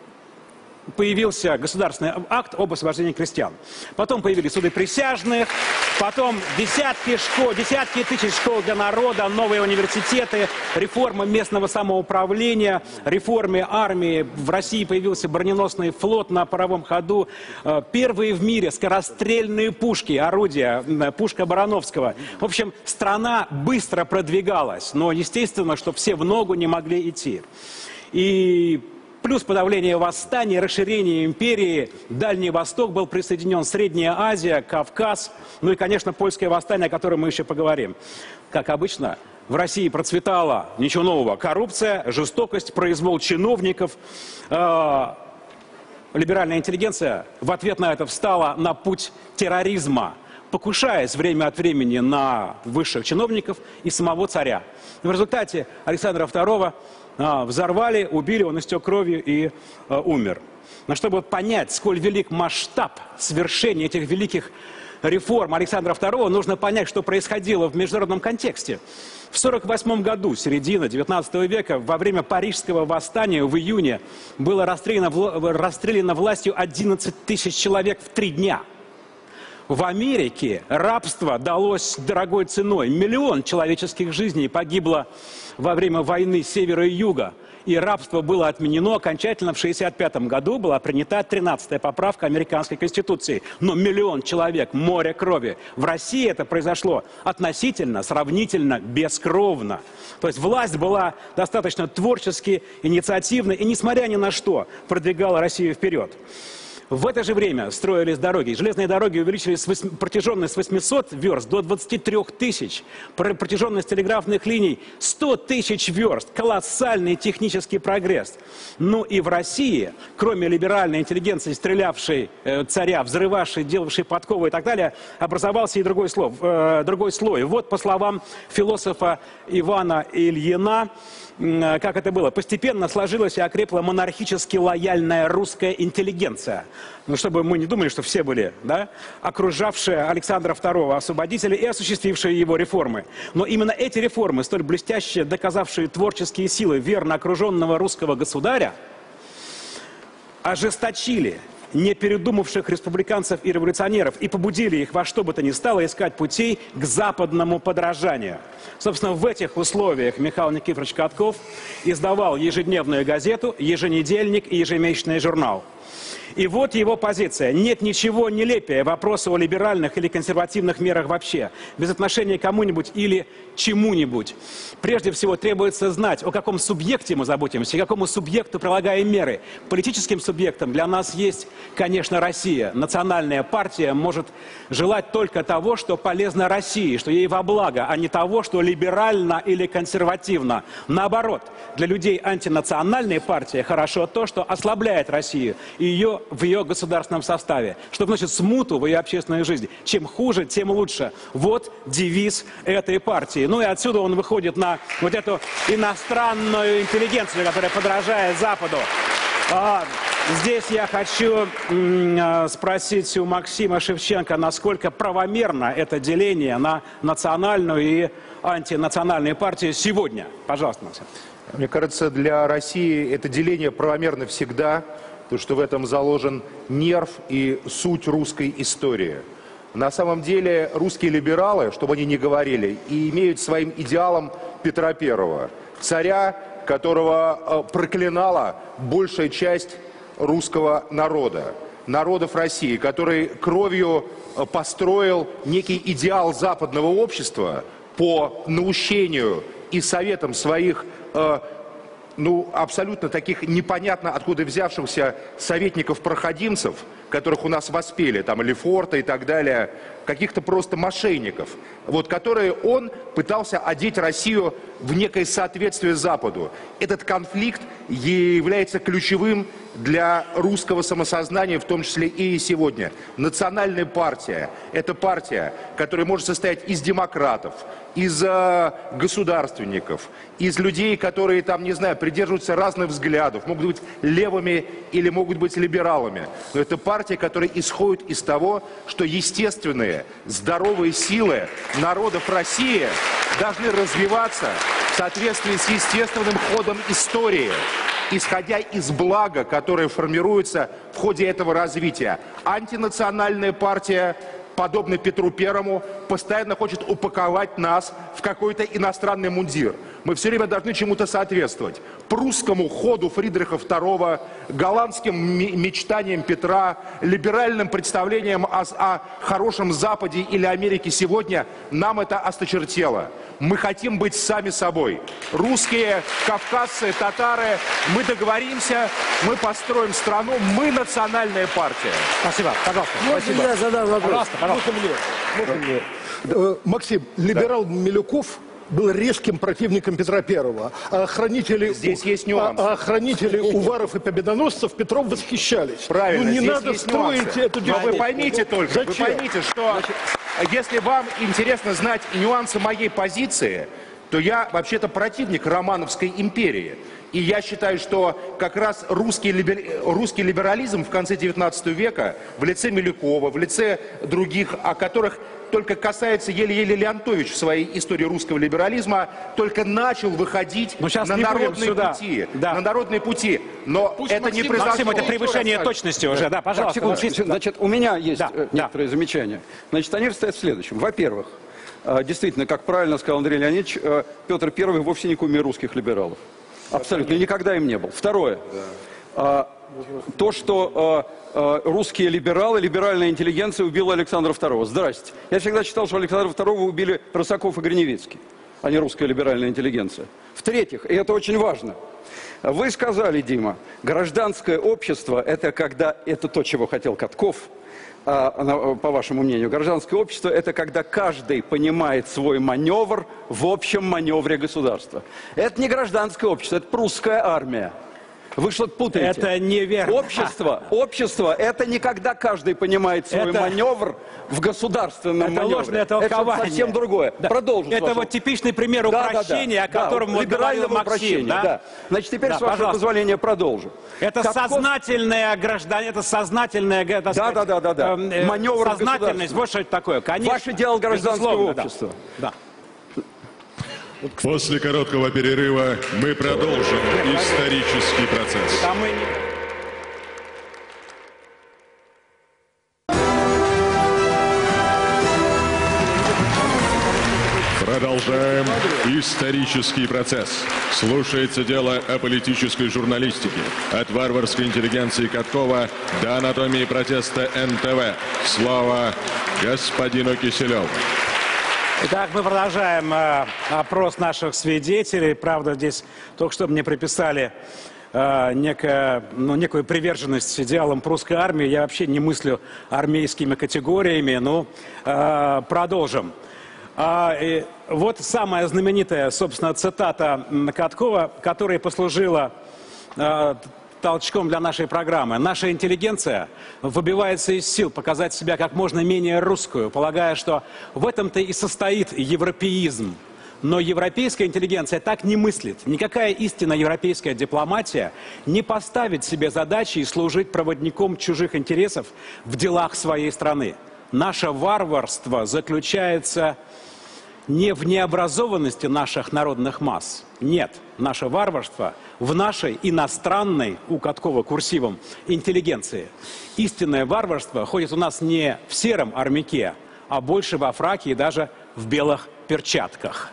появился государственный акт об освобождении крестьян. Потом появились суды присяжных, потом десятки школ, десятки тысяч школ для народа, новые университеты, реформа местного самоуправления, реформы армии. В России появился броненосный флот на паровом ходу. Первые в мире скорострельные пушки, орудия, пушка Барановского. В общем, страна быстро продвигалась, но естественно, что все в ногу не могли идти. И плюс подавление восстания, расширение империи, Дальний Восток был присоединен, Средняя Азия, Кавказ, ну и, конечно, польское восстание, о котором мы еще поговорим. Как обычно, в России процветала, ничего нового, коррупция, жестокость, произвол чиновников. Э, либеральная интеллигенция в ответ на это встала на путь терроризма, покушаясь время от времени на высших чиновников и самого царя. В результате Александра второго а, взорвали, убили, он истек кровью и а, умер. Но чтобы понять, сколь велик масштаб свершения этих великих реформ Александра второго, нужно понять, что происходило в международном контексте. В сорок восьмом году, середина девятнадцатого века, во время Парижского восстания в июне было расстреляно, расстреляно властью одиннадцать тысяч человек в три дня. В Америке рабство далось дорогой ценой. Миллион человеческих жизней погибло во время войны севера и юга. И рабство было отменено окончательно в шестьдесят пятом году. Была принята тринадцатая поправка Американской Конституции. Но миллион человек, море крови. В России это произошло относительно, сравнительно, бескровно. То есть власть была достаточно творчески, инициативной и, несмотря ни на что, продвигала Россию вперед. В это же время строились дороги. Железные дороги увеличили протяженность с восьмисот верст до двадцати трёх тысяч. Протяженность телеграфных линий сто тысяч верст. Колоссальный технический прогресс. Ну и в России, кроме либеральной интеллигенции, стрелявшей э, царя, взрывавшей, делавшей подковы и так далее, образовался и другой, слой, э, другой слой. Вот по словам философа Ивана Ильина, как это было? Постепенно сложилась и окрепла монархически лояльная русская интеллигенция. Ну, чтобы мы не думали, что все были, да, окружавшие Александра второго освободителя и осуществившие его реформы. Но именно эти реформы, столь блестяще доказавшие творческие силы верно окруженного русского государя, ожесточили не передумавших республиканцев и революционеров и побудили их во что бы то ни стало искать путей к западному подражанию. Собственно, в этих условиях Михаил Никифорович Катков издавал ежедневную газету, еженедельник и ежемесячный журнал. И вот его позиция. Нет ничего нелепее вопроса о либеральных или консервативных мерах вообще, без отношения к кому-нибудь или чему-нибудь. Прежде всего требуется знать, о каком субъекте мы заботимся, и какому субъекту прилагаем меры. Политическим субъектом для нас есть, конечно, Россия. Национальная партия может желать только того, что полезно России, что ей во благо, а не того, что либерально или консервативно. Наоборот, для людей антинациональной партии хорошо то, что ослабляет Россию и ее в ее государственном составе, что вносит смуту в ее общественную жизнь. Чем хуже, тем лучше. Вот девиз этой партии. Ну и отсюда он выходит на вот эту иностранную интеллигенцию, которая подражает Западу. А, здесь я хочу м, спросить у Максима Шевченко, насколько правомерно это деление на национальную и антинациональную партию сегодня. Пожалуйста, Максим. Мне кажется, для России это деление правомерно всегда, потому что в этом заложен нерв и суть русской истории. На самом деле русские либералы, чтобы они не говорили, и имеют своим идеалом Петра Первого, царя, которого проклинала большая часть русского народа, народов России, который кровью построил некий идеал западного общества по наущению и советам своих ну, абсолютно таких непонятно откуда взявшихся советников-проходимцев, которых у нас воспели, там, Лефорта и так далее, каких-то просто мошенников, вот, которые он пытался одеть Россию в некое соответствие Западу. Этот конфликт является ключевым для русского самосознания, в том числе и сегодня. Национальная партия – это партия, которая может состоять из демократов, из э, государственников, из людей, которые, там, не знаю, придерживаются разных взглядов, могут быть левыми или могут быть либералами. Но это партия, которая исходит из того, что естественные, здоровые силы народов России должны развиваться в соответствии с естественным ходом истории, исходя из блага, которое формируется в ходе этого развития. Антинациональная партия, подобно Петру Первому, постоянно хочет упаковать нас в какой-то иностранный мундир. Мы все время должны чему-то соответствовать. Прусскому ходу Фридриха Второго, голландским мечтаниям Петра, либеральным представлениям о, о хорошем Западе или Америке сегодня, нам это осточертело. Мы хотим быть сами собой. Русские, кавказцы, татары, мы договоримся, мы построим страну, мы национальная партия. Спасибо, пожалуйста. Можно Спасибо. я задам вопрос? Пожалуйста, пожалуйста. Можно мне? Можно мне? Э, Максим, либерал Милюков был резким противником Петра Первого, а охранители, Здесь есть нюанс. а, а охранители Уваров и Победоносцев Петром восхищались. Правильно, ну, не здесь надо есть строить нюансы. эту Но дискуссию. вы поймите только, Зачем? вы поймите, что если вам интересно знать нюансы моей позиции, то я вообще-то противник Романовской империи. И я считаю, что как раз русский, либер... русский либерализм в конце девятнадцатого века в лице Милюкова, в лице других, о которых только касается еле-еле Леонтович в своей истории русского либерализма, только начал выходить на народные пути. Да. На народные пути. Но Пусть это Максим, не произошло. Максим, это превышение точности да. уже. Да, пожалуйста. Так, секунду, значит, у меня есть да. некоторые да. замечания. Значит, они состоят в следующем. Во-первых, действительно, как правильно сказал Андрей Леонидович, Петр Первый вовсе не кумир русских либералов. Абсолютно. И никогда им не был. Второе. Да. То, что э, русские либералы, либеральная интеллигенция убила Александра Второго. Здрасте. Я всегда считал, что Александра Второго убили Просаков и Гриневицкий, а не русская либеральная интеллигенция. В-третьих, и это очень важно, вы сказали, Дима, гражданское общество, это когда, это то, чего хотел Катков, а, по вашему мнению, гражданское общество, это когда каждый понимает свой маневр в общем маневре государства. Это не гражданское общество, это прусская армия. Вы что-то путаете. Это неверно. Общество, общество, это не когда каждый понимает свой это... маневр в государственном это маневре. Ложное толкование. Это совсем другое. Да. Продолжим. Это вот типичный пример упрощения, да, да, да. о котором да, вот говорил Максим. Да? Да. Значит, теперь, да, с вашего пожалуйста. позволения, продолжу. Это Катков... сознательное гражданин, это сознательное, так да, сказать, да, да, да, да. Э, маневр сознательность, вот что это такое. Конечно. Ваше дело гражданского общества. Да. Да. После короткого перерыва мы продолжим исторический процесс. А мы... Продолжаем исторический процесс. Слушается дело о политической журналистике. От варварской интеллигенции Каткова до анатомии протеста эн тэ вэ. Слово господину Киселеву. Итак, мы продолжаем э, опрос наших свидетелей. Правда, здесь только что мне приписали э, некое, ну, некую приверженность идеалам прусской армии. Я вообще не мыслю армейскими категориями. Ну, э, продолжим. А, и вот самая знаменитая, собственно, цитата Каткова, которая послужила э, толчком для нашей программы. Наша интеллигенция выбивается из сил показать себя как можно менее русскую, полагая, что в этом-то и состоит европеизм. Но европейская интеллигенция так не мыслит. Никакая истинно европейская дипломатия не поставит себе задачи служить проводником чужих интересов в делах своей страны. Наше варварство заключается не в необразованности наших народных масс. Нет, наше варварство в нашей иностранной, у Каткова курсивом, интеллигенции. Истинное варварство ходит у нас не в сером армяке, а больше во фраке и даже в белых перчатках.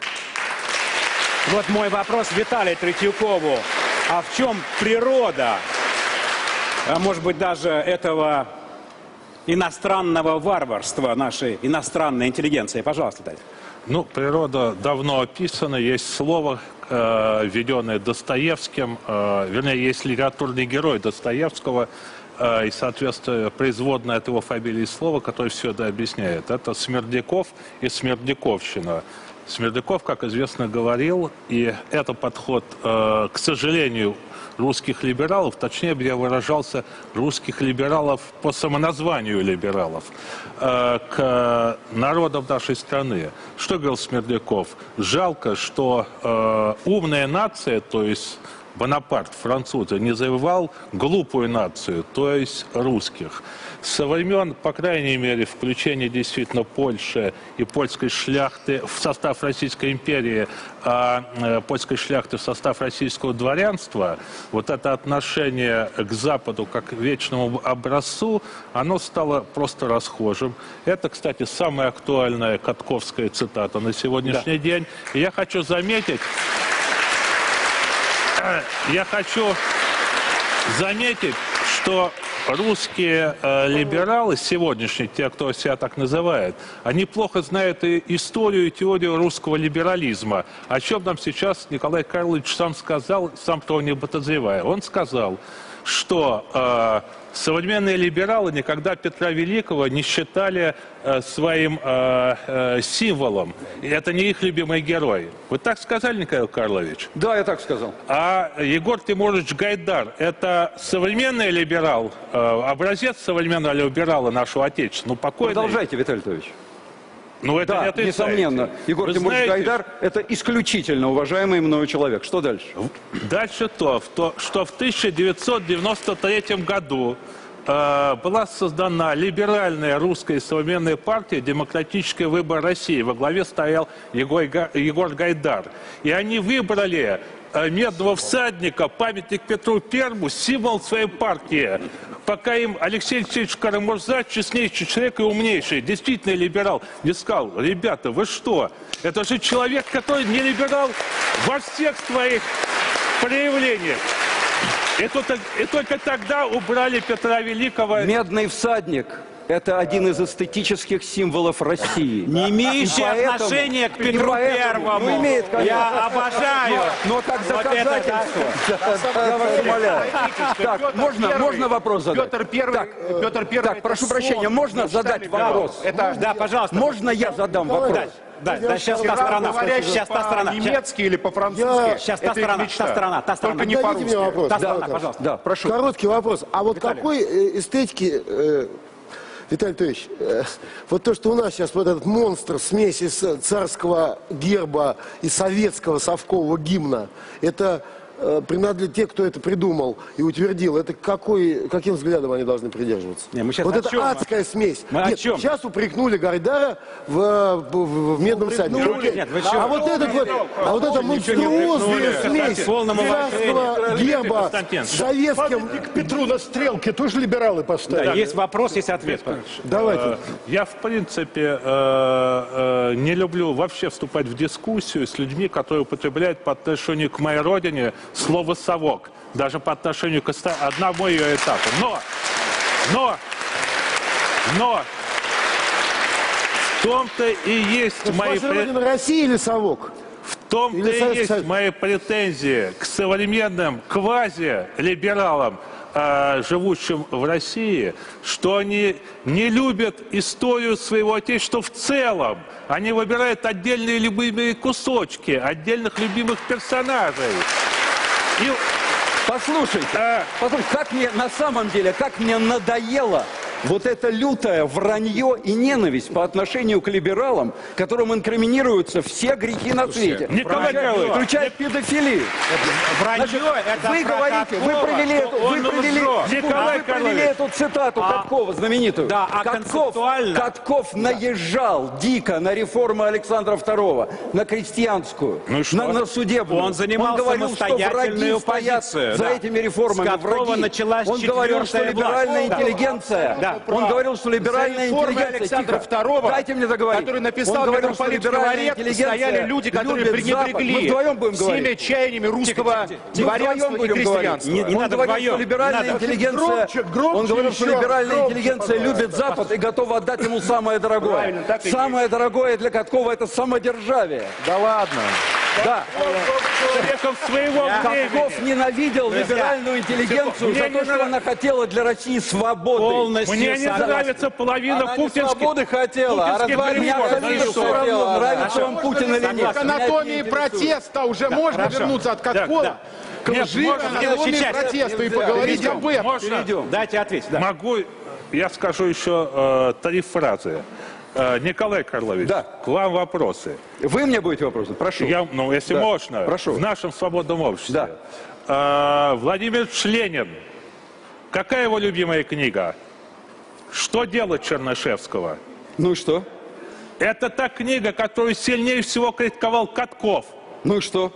Вот мой вопрос Виталию Третьякову. А в чем природа, а может быть даже этого иностранного варварства нашей иностранной интеллигенции? Пожалуйста, Виталий. Ну, природа давно описана, есть слово, э, введенное Достоевским, э, вернее, есть литературный герой Достоевского, э, и, соответственно, производное от его фамилии слово, которое все это объясняет. Это Смердяков и Смердяковщина. Смердяков, как известно, говорил, и это подход, э, к сожалению, русских либералов, точнее бы я выражался, русских либералов по самоназванию либералов, э, к народам нашей страны. Что говорил Смердяков? Жалко, что э, умная нация, то есть Бонапарт, французы, не завоевал глупую нацию, то есть русских. Со времен, по крайней мере, включения действительно Польши и польской шляхты в состав Российской империи, а э, польской шляхты в состав российского дворянства, вот это отношение к Западу как к вечному образцу, оно стало просто расхожим. Это, кстати, самая актуальная катковская цитата на сегодняшний да. день. И я хочу заметить, я хочу заметить, что русские э, либералы сегодняшние, те, кто себя так называет, они плохо знают и историю, и теорию русского либерализма. О чем нам сейчас Николай Карлович сам сказал, сам того не подозревая. Он сказал, что э, современные либералы никогда Петра Великого не считали э, своим э, э, символом. И это не их любимый герой. Вы так сказали, Николай Карлович? Да, я так сказал. А Егор Тимурович Гайдар – это современный либерал, э, образец современного либерала нашего Отечества? Ну, покойный. Продолжайте, Виталий Львович. Ну, это да, не отрицаете. несомненно. Егор Вы Тимурович знаете, Гайдар – это исключительно уважаемый мною человек. Что дальше? Дальше то, в то что в тысяча девятьсот девяносто третьем году э, была создана либеральная русская современная партия «Демократический выбор России». Во главе стоял Егор, Га- Егор Гайдар. И они выбрали э, медного всадника, памятник Петру Первому, символ своей партии. Пока им Алексей Алексеевич Карамурза, честнейший человек и умнейший, действительно либерал, не сказал: ребята, вы что? Это же человек, который не либерал во всех своих проявлениях. И только, и только тогда убрали Петра Великого. Медный всадник – это один из эстетических символов России. Не имеющий И поэтому- отношения к и Петру поэтому- Первому. Ну, имеет, конечно. Я обожаю. Но, но как Вот это доказательство. Я вас умоляю. Так, можно, Первый- можно вопрос задать? Петр Первый, Так, э, Петр Первый так, это прошу сон. прощения, можно Мы задать читали, да. вопрос? Это Да, пожалуйста. Можно я задам Давай. вопрос? Да, да, сейчас та сторона. говорящий Сейчас та сторона. Щас- по-немецки или по-французски. Я- Сейчас та это их сторона, мечта. та сторона, та сторона. Только не Дадите мне по-русски. вопрос. Та Да, сторона, да. пожалуйста. Да, прошу. Короткий вопрос. А вот Виталий. какой э, эстетики, э, Виталий Анатольевич, э, вот то, что у нас сейчас вот этот монстр смеси с царского герба и советского совкового гимна, это э, принадлежит те, кто это придумал и утвердил, это какой, каким взглядом они должны придерживаться? Не, мы сейчас вот о это чем? адская смесь. Мы о Нет, чем? сейчас упрекнули Гайдара в, в, в медном всаднике. Упрекнули? Нет, вы а чё? вот этот вот, а вот эта монструозная упрекнули. смесь Полному царского герба Константин. с советским... Памятник Петру на стрелке тоже либералы Да, поставили. есть вопрос, есть ответ. Давайте. Я, в принципе, э, э, не люблю вообще вступать в дискуссию с людьми, которые употребляют по отношению к моей родине слово «совок». Даже по отношению к оста- одному ее этапу. Но, но, но, в том-то и есть мои... Ваша пре- родина Россия или совок? В том-то Или и Советский есть Союз? мои претензии к современным квази-либералам, э, живущим в России, что они не любят историю своего отечества в целом. Они выбирают отдельные любимые кусочки, отдельных любимых персонажей. И Послушайте, А. послушайте, как мне на самом деле, как мне надоело вот это лютое вранье и ненависть по отношению к либералам, которым инкриминируются все грехи на свете, Николай включая, Николаевич, включая педофилию. Вранье, Значит, это вы про говорите, вы Каткова, привели, что эту, вы он привели, лжет. Николай вы привели Карлович. эту цитату А- Каткова знаменитую. Да, а Катков, концептуально- Катков наезжал дико на реформу Александра Второго, на крестьянскую, Ну и что? на, на судебную. Он занимал говорил, что враги самостоятельную стоят позицию, за да. этими реформами, С Каткова враги. началась Он говорил, что четвертая либеральная власть. Да. интеллигенция, Да. он говорил, что либеральная За реформы интеллигенция, Александра тихо, Второго, дайте мне договорить. который написал Он говорил, что митрополит либеральная Филарет, интеллигенция стояли люди, которые любит Запад. пренебрегли Мы вдвоем будем всеми говорить. чаяниями русского Мы вдвоем дворянства и будем говорить. крестьянства. Не- не Он надо говорил, вдвоем, что либеральная не надо. интеллигенция, Громче, громче он говорил, что еще, либеральная громче, интеллигенция пожалуйста. любит Запад и готова отдать ему самое дорогое. Правильно, так и Самое дорогое для Каткова это самодержавие. Да ладно. Да. человеком своего времени. Катков ненавидел либеральную интеллигенцию Мне за не то, что нрав- она хотела для России свободы. Полностью Мне не согласен. нравится половина Она не путинских... свободы хотела, а путинских развалить Мне реформ. абсолютно Ну и все что? равно, нравится вам Путин или нет. К анатомии протеста уже можно хорошо. вернуться от Каткова Да, к Нет, лжи, можно. анатомии Сейчас. протеста и Нельзя. поговорить Перейдем. об этом. Можно? Перейдем. Дайте ответить. Да. Могу, я скажу еще э, три фразы. Э, Николай Карлович, Да. к вам вопросы. Вы мне будете вопросы? Прошу. Я, ну, если Да. можно, Прошу. в нашем свободном обществе. Да. Э, Владимир Ильич Ленин. Какая его любимая книга? «Что делать» Чернышевского? Ну и что? Это та книга, которую сильнее всего критиковал Катков. Ну и что?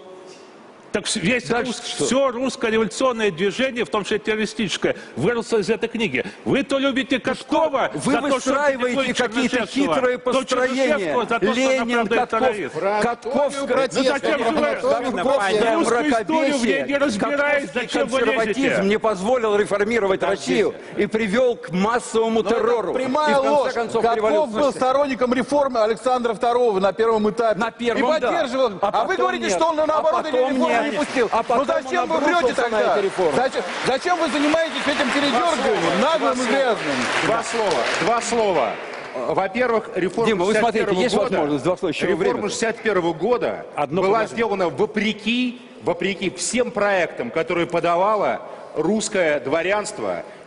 Так весь Дальше рус- что? все русское революционное движение, в том числе террористическое, выросло из этой книги. Вы то любите Каткова, Вы за то, что выстраиваете критикует какие-то Чернышевского, хитрые то построения. Чернышевского за то, что он Ленин, оправдывает Катков, терроризм. Катковская, Ну зачем же вы Катковская русскую историю в ней не разбираясь, Катковский зачем вы консерватизм лезете? не позволил реформировать Россию и привел к массовому террору. Прямая и в конце ложь. концов к Катков революции. был сторонником реформы Александра Второго на первом этапе. На первом, И поддерживал. да. А, А вы потом говорите, нет. что он наоборот А эти потом реформы нет. не пустил. А потом Ну зачем он вы врете обрушился на тогда? эти реформы. Зачем, зачем вы занимаетесь этим передергиванием, наглым и грязным? Два слова. Два слова. Во-первых, реформа Дима, вы смотрите, шестьдесят первого есть года, возможность два слова, еще реформа время. шестьдесят первого года Одно была предложение. сделана вопреки, вопреки всем проектам, которые подавало русское дворянство,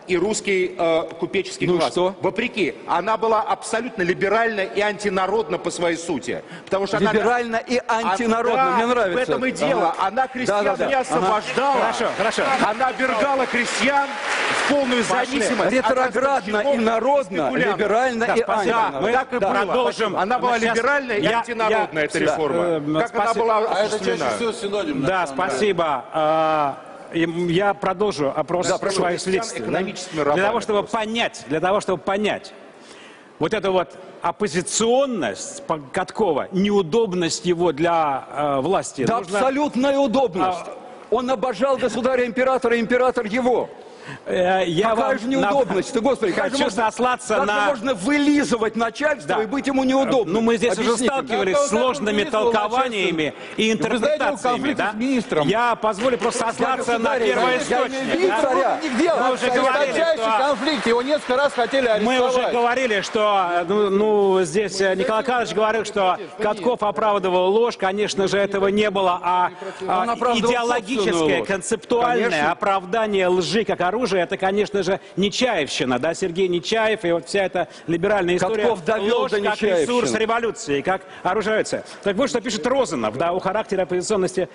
и русский э, купеческий Ну класс. что? Вопреки, она была абсолютно либеральна и антинародна по своей сути. Потому что Либерально она... и антинародно, А, мне да, нравится. в этом и дело. Ага. Она крестьян Да-да-да. не освобождала. Ага. Хорошо, хорошо. Она обергала крестьян в полную Пошли. зависимость. Ретроградно от и народно, спекулянтов. либерально Да, и спасибо. антинародно. Мы Так и было. продолжим. Она была Сейчас либеральная и я- антинародная, я- эта да, реформа. э, Как она спасибо. была А это чаще осуществлена? всего синоним. на Да, самом деле. спасибо. А, и Я продолжу опрос Да, прошу. своих Крестьян свидетельств. экономическими Для рабами того, чтобы просто. понять, для того, чтобы понять вот эту вот оппозиционность по- Каткова, неудобность его для э, власти. Да, нужно- абсолютная удобность. А- Он обожал государя-императора, император его. Э, Я Какая вам же неудобность, ты, Господи, как же хочу можно- сослаться как же на... можно вылизывать начальство Да. и быть ему неудобным? Ну, мы здесь уже Объясните мне. сталкивались Да, с да, сложными да, он толкованиями и Вы знаете, он интерпретациями, конфликт да? с министром. Я позволю просто сослаться на государя, я- я первоисточник. имею в да? виду царя. Мы уже говорили, Жесточайший что... конфликт, его несколько раз хотели Мы арестовать. уже говорили, что ну, ну, здесь э, Николай Карлович говорил, что Катков оправдывал ложь. Конечно же, этого не было, а, а Он оправдывал собственную идеологическое, ложь. концептуальное Конечно. оправдание лжи как оружие, это, конечно же, Нечаевщина, да, Сергей Нечаев и вот вся эта либеральная история. Катков довел ложь до как Нечаевщины. ресурс революции, как оружие революции. Так вот, что пишет Розанов, да, о характере оппозиционности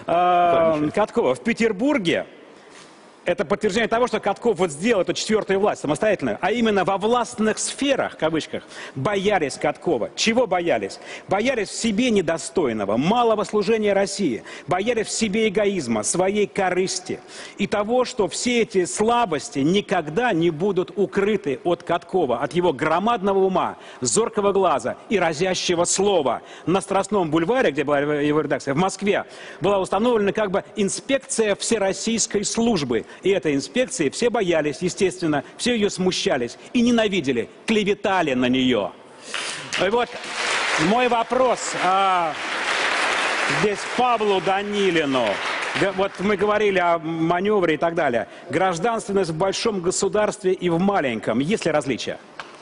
э, Каткова. В Петербурге это подтверждение того, что Катков вот сделал эту четвертую власть самостоятельную, а именно во властных сферах, в кавычках, боялись Каткова. Чего боялись? Боялись в себе недостойного, малого служения России, боялись в себе эгоизма, своей корысти и того, что все эти слабости никогда не будут укрыты от Каткова, от его громадного ума, зоркого глаза и разящего слова. На Страстном бульваре, где была его редакция, в Москве, была установлена как бы инспекция всероссийской службы. И этой инспекции все боялись, естественно, все ее смущались и ненавидели, клеветали на нее. И вот мой вопрос а, здесь Павлу Данилину. Да, вот мы говорили о маневре и так далее. Гражданственность в большом государстве и в маленьком. Есть ли различия?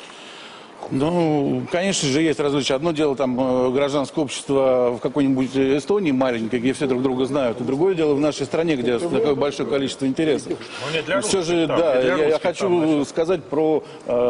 Ну, конечно же, есть различия. Одно дело, там, э, гражданское общество в какой-нибудь Эстонии маленькой, где все друг друга знают. И другое дело в нашей стране, где такое большое количество интересов. Все же, да, я, я хочу сказать про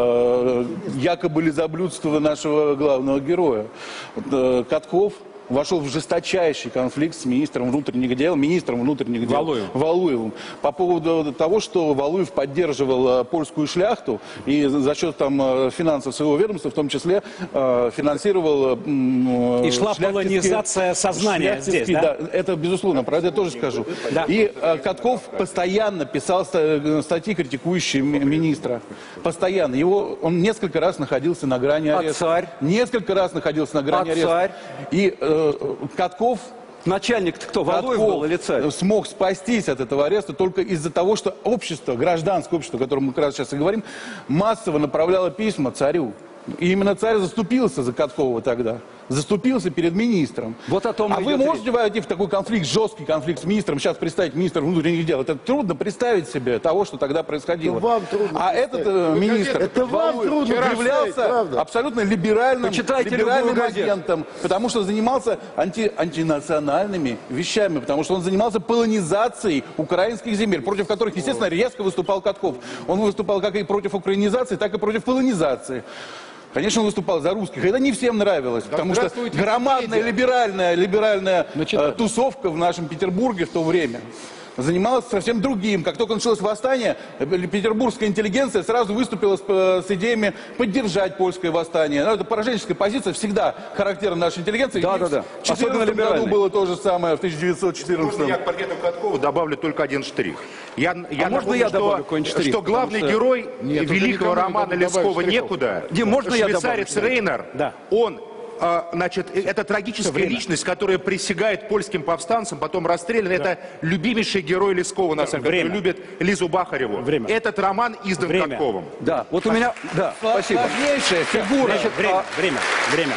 э, якобы лизоблюдство нашего главного героя. Вот, э, Катков вошел в жесточайший конфликт с министром внутренних дел, министром внутренних дел Валуевым. Валуевым по поводу того, что Валуев поддерживал э, польскую шляхту и за счет там э, финансов своего ведомства, в том числе, э, финансировал э, И шла шляхтинские- полонизация сознания здесь, шляхтинские, да? Это безусловно, про это я тоже скажу. Да. И э, Катков постоянно писал ста- статьи, критикующие ми- министра. Постоянно. Его, он несколько раз находился на грани А ареста. царь? Несколько раз находился на грани А ареста. царь? И э, Катков Начальник-то кто, Валуев Катков был или царь? смог спастись от этого ареста только из-за того, что общество, гражданское общество, о котором мы как раз сейчас и говорим, массово направляло письма царю. И именно царь заступился за Каткова тогда. Заступился перед министром. Вот о том а и вы идет можете войти в такой конфликт, жесткий конфликт с министром, сейчас представить министра внутренних дел? Это трудно представить себе того, что тогда происходило. Это вам трудно а представить. этот э, министр Это вам Валуев трудно являлся представить, правда. абсолютно либеральным, Почитайте либеральным любую газету. агентом, потому что занимался анти, антинациональными вещами, потому что он занимался полонизацией украинских земель, против которых, естественно, резко выступал Катков. Он выступал как и против украинизации, так и против полонизации. Конечно, он выступал за русских. Это не всем нравилось, потому что здравствуйте, громадная Википедия. либеральная, либеральная Значит, э, тусовка в нашем Петербурге в то время занималась совсем другим. Как только началось восстание, э, петербургская интеллигенция сразу выступила с, э, с идеями поддержать польское восстание. Ну, это пораженческая позиция, всегда характерна нашей интеллигенции. Да, И да, да. В четырнадцатом Особенно году либеральной. было то же самое, в тысяча девятьсот Можно четырнадцатом. я к портрету Каткова добавлю только один штрих? Я, я А можно напомню, я что, добавлю какой-нибудь штрих? что главный Потому что- герой Нет, уже великого никому не романа добавишь Лескова штрихов. «Некуда», Дим, можно я швейцарец добавлю? Рейнер, Да. он, а, значит, это трагическая личность, которая присягает польским повстанцам, потом расстрелян. Это любимейший герой Лескова, на самом деле, Время. который любит Лизу Бахареву. Время. Этот роман издан Время. Катковым. Да, вот у меня, да, спасибо. Сложнейшая фигура. Значит, Время, а, время, время.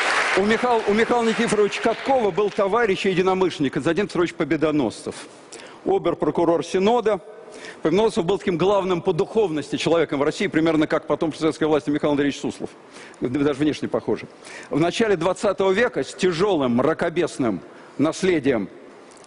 У Михаила, у Михаила Никифоровича Каткова был товарищ и единомышленник Константин Петрович Победоносцев, обер-прокурор Синода. Победоносцев был таким главным по духовности человеком в России, примерно как потом при советской власти Михаил Андреевич Суслов, даже внешне похоже. В начале двадцатого века с тяжелым мракобесным наследием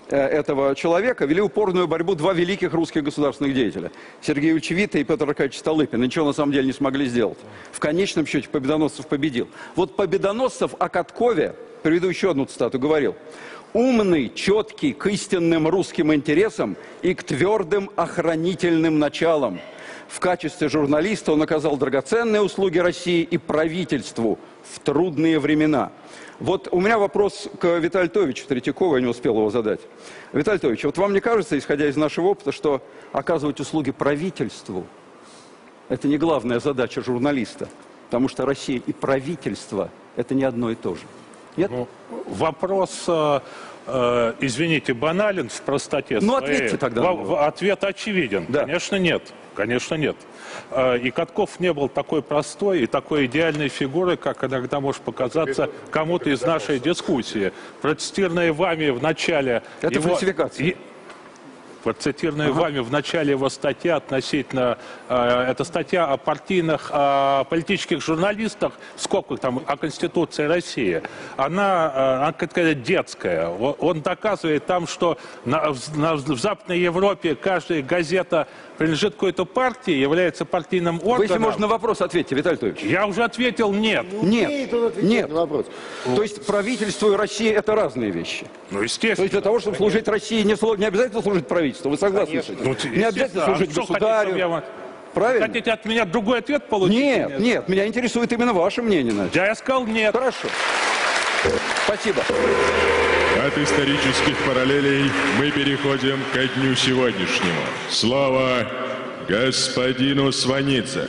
этого человека вели упорную борьбу два великих русских государственных деятеля. Сергей Ильич Вита и Петр Аркадьевич Столыпин. Ничего на самом деле не смогли сделать. В конечном счете Победоносцев победил. Вот Победоносцев о Каткове, приведу еще одну цитату, говорил: «Умный, четкий, к истинным русским интересам и к твердым охранительным началам. В качестве журналиста он оказал драгоценные услуги России и правительству в трудные времена». Вот у меня вопрос к Виталию Львовичу Третьякову, я не успел его задать. Виталий Львович, вот вам не кажется, исходя из нашего опыта, что оказывать услуги правительству – это не главная задача журналиста? Потому что Россия и правительство – это не одно и то же. Нет? Ну, вопрос, э, э, извините, банален в простоте Ну, своей. ответьте тогда. В, в, ответ очевиден. Да. Конечно, нет. Конечно, нет. Э, и Катков не был такой простой и такой идеальной фигурой, как иногда может показаться кому-то из нашей дискуссии. Процитированные вами в начале... Это его... фальсификация. Процитированная Ага. вами в начале его статья относительно, э, это статья о партийных, о политических журналистах, сколько там, о Конституции России, она, э, она какая-то детская. Он, он доказывает там, что на, на, в Западной Европе каждая газета принадлежит какой-то партии, является партийным органом. Вы, если можно, на вопрос ответьте, Виталий Львович. Я уже ответил нет. Нет, нет. На вопрос. То есть правительство и Россия – это разные вещи. Ну, естественно. То есть для того, чтобы служить России, не, слу- не обязательно служить правительству. Вы согласны с этим? Ну, не обязательно естественно. служить А что государю. хотите, чтобы я вам- Правильно? Хотите от меня другой ответ получить? Нет, нет, меня интересует именно ваше мнение. Надя. Да, я сказал нет. Хорошо. Спасибо. От исторических параллелей мы переходим ко дню сегодняшнему. Слово господину Сванидзе.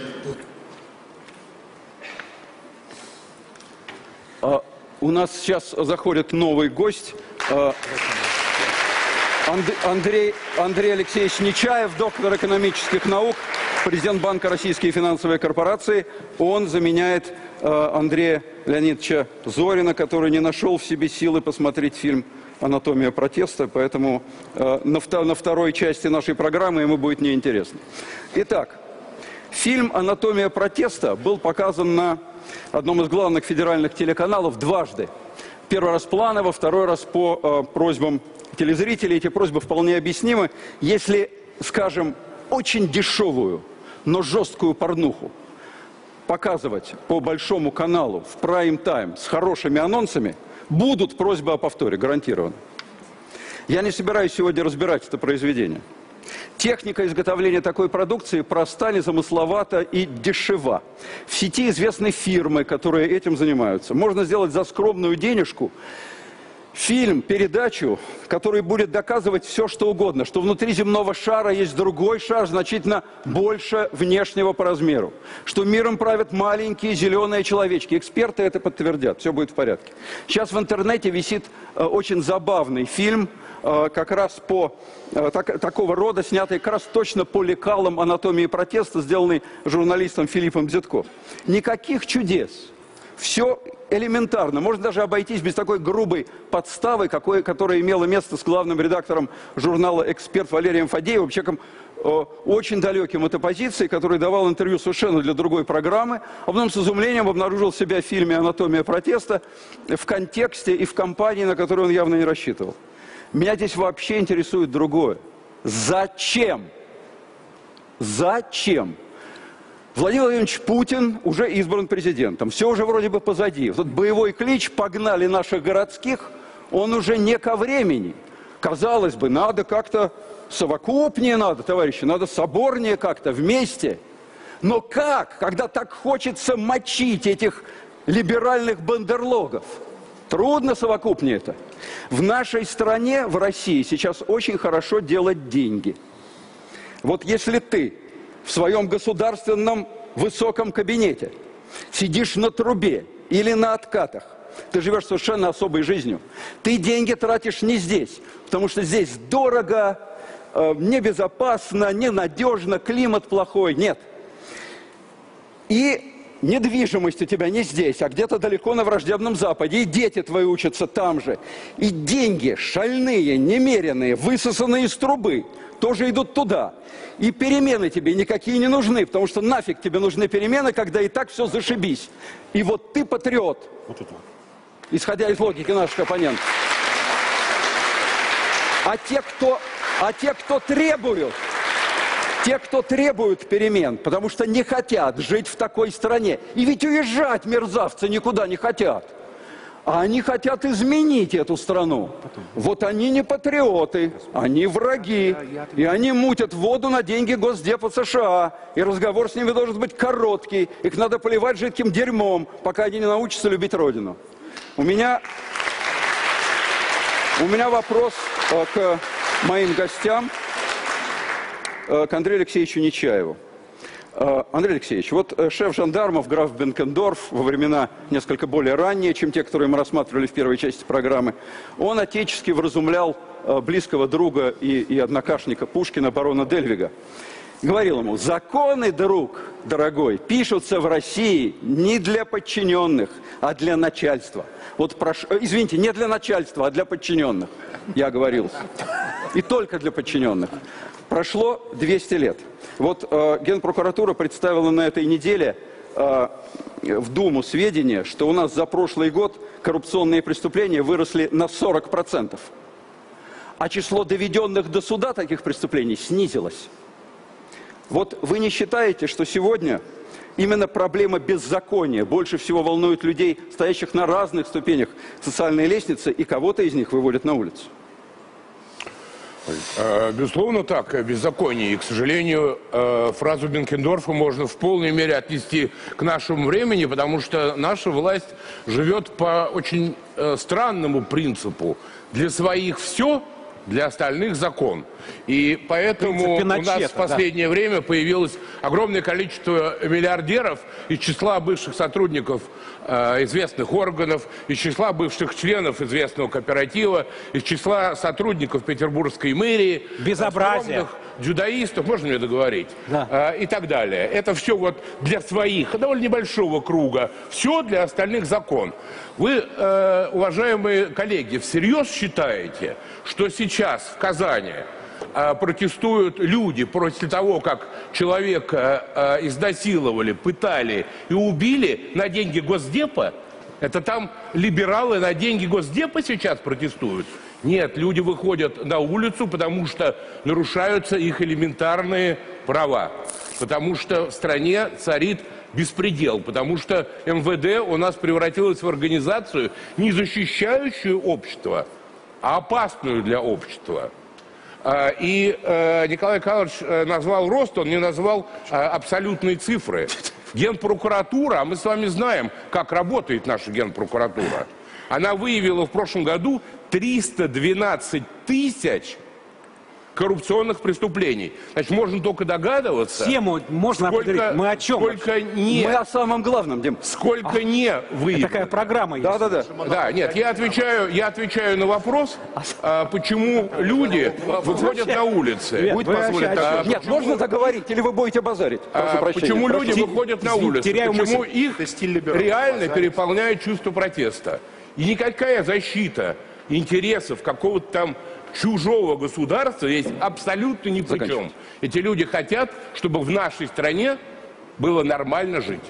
А, у нас сейчас заходит новый гость. А, Анд- Андрей, Андрей Алексеевич Нечаев, доктор экономических наук, президент Банка Российские финансовые корпорации. Он заменяет а, Андрея Леонидовича Зорина, который не нашел в себе силы посмотреть фильм «Анатомия протеста», поэтому э, на, вто- на второй части нашей программы ему будет неинтересно. Итак, фильм «Анатомия протеста» был показан на одном из главных федеральных телеканалов дважды. Первый раз планово, второй раз по э, просьбам телезрителей. Эти просьбы вполне объяснимы. Если, скажем, очень дешевую, но жесткую порнуху показывать по большому каналу в прайм-тайм с хорошими анонсами, будут просьбы о повторе, гарантированно. Я не собираюсь сегодня разбирать это произведение. Техника изготовления такой продукции проста, незамысловата и дешева. В сети известны фирмы, которые этим занимаются. Можно сделать за скромную денежку фильм, передачу, который будет доказывать все, что угодно, что внутри земного шара есть другой шар, значительно больше внешнего по размеру, что миром правят маленькие зеленые человечки. Эксперты это подтвердят, все будет в порядке. Сейчас в интернете висит э, очень забавный фильм, э, как раз по э, так, такого рода, снятый как раз точно по лекалам «Анатомии протеста», сделанный журналистом Филиппом Дзитко. Никаких чудес. Все элементарно. Можно даже обойтись без такой грубой подставы, какой, которая имела место с главным редактором журнала «Эксперт» Валерием Фадеевым, человеком э, очень далеким от оппозиции, который давал интервью совершенно для другой программы, а потом с изумлением обнаружил себя в фильме «Анатомия протеста» в контексте и в компании, на которую он явно не рассчитывал. Меня здесь вообще интересует другое. Зачем? Зачем? Владимир Владимирович Путин уже избран президентом. Все уже вроде бы позади. Вот боевой клич «погнали наших городских», он уже не ко времени. Казалось бы, надо как-то совокупнее надо, товарищи, надо соборнее как-то, вместе. Но как, когда так хочется мочить этих либеральных бандерлогов? Трудно совокупнее это. В нашей стране, в России, сейчас очень хорошо делать деньги. Вот если ты в своем государственном высоком кабинете сидишь на трубе или на откатах, ты живешь совершенно особой жизнью. Ты деньги тратишь не здесь, потому что здесь дорого, э, небезопасно, ненадежно, климат плохой. Нет. И недвижимость у тебя не здесь, а где-то далеко на враждебном Западе. И дети твои учатся там же. И деньги шальные, немеренные, высосанные из трубы, тоже идут туда. И перемены тебе никакие не нужны, потому что нафиг тебе нужны перемены, когда и так все зашибись. И вот ты патриот, исходя из логики наших оппонентов. А те, кто, а те, кто требуют, те, кто требуют перемен, потому что не хотят жить в такой стране. И ведь уезжать мерзавцы никуда не хотят. А они хотят изменить эту страну. Вот они не патриоты, они враги. И они мутят воду на деньги Госдепа США. И разговор с ними должен быть короткий. Их надо поливать жидким дерьмом, пока они не научатся любить Родину. У меня, у меня вопрос э, к моим гостям, э, к Андрею Алексеевичу Нечаеву. Андрей Алексеевич, вот шеф жандармов граф Бенкендорф во времена несколько более ранние, чем те, которые мы рассматривали в первой части программы, он отечески вразумлял близкого друга и, и однокашника Пушкина, барона Дельвига. Говорил ему: законы, друг дорогой, пишутся в России не для подчиненных, а для начальства. Вот прошу, извините, не для начальства, а для подчиненных, я говорил. И только для подчиненных. Прошло двести лет. Вот э, Генпрокуратура представила на этой неделе э, в Думу сведения, что у нас за прошлый год коррупционные преступления выросли на сорок процентов. А число доведенных до суда таких преступлений снизилось. Вот вы не считаете, что сегодня именно проблема беззакония больше всего волнует людей, стоящих на разных ступенях социальной лестницы, и кого-то из них выводят на улицу? Безусловно, так, беззаконие. И, к сожалению, фразу Бенкендорфа можно в полной мере отнести к нашему времени, потому что наша власть живет по очень странному принципу. Для своих все, для остальных закон. И поэтому у нас в последнее да. время появилось огромное количество миллиардеров из числа бывших сотрудников э, известных органов, из числа бывших членов известного кооператива, из числа сотрудников Петербургской мэрии, безобразие, дзюдоистов, можно мне договорить, да. э, и так далее. Это все вот для своих, довольно небольшого круга, все для остальных закон. Вы, э, уважаемые коллеги, всерьез считаете, что сейчас в Казани э, протестуют люди после того, как человека э, изнасиловали, пытали и убили на деньги Госдепа? Это там либералы на деньги Госдепа сейчас протестуют? Нет, люди выходят на улицу, потому что нарушаются их элементарные права. Потому что в стране царит беспредел, потому что эм вэ дэ у нас превратилось в организацию, не защищающую общество, а опасную для общества. И Николай Карлович назвал рост, он не назвал абсолютные цифры. Генпрокуратура, а мы с вами знаем, как работает наша Генпрокуратура, она выявила в прошлом году триста двенадцать тысяч коррупционных преступлений. Значит, можно только догадываться... Тему можно сколько, определить. Мы о чем? Сколько не... Мы о самом главном, Дим. Сколько а, не выявлено. Такая программа есть. Да, да, да. Да, нет, я отвечаю, я отвечаю на вопрос, а, почему люди выходят на улицы. Нет, позволить, а, нет почему... можно договорить, или вы будете базарить? А, почему люди Прости, выходят на улицы? Почему мысль. их реально переполняет чувство протеста? И никакая защита интересов какого-то там чужого государства есть абсолютно ни при чем. Эти люди хотят, чтобы в нашей стране было нормально жить.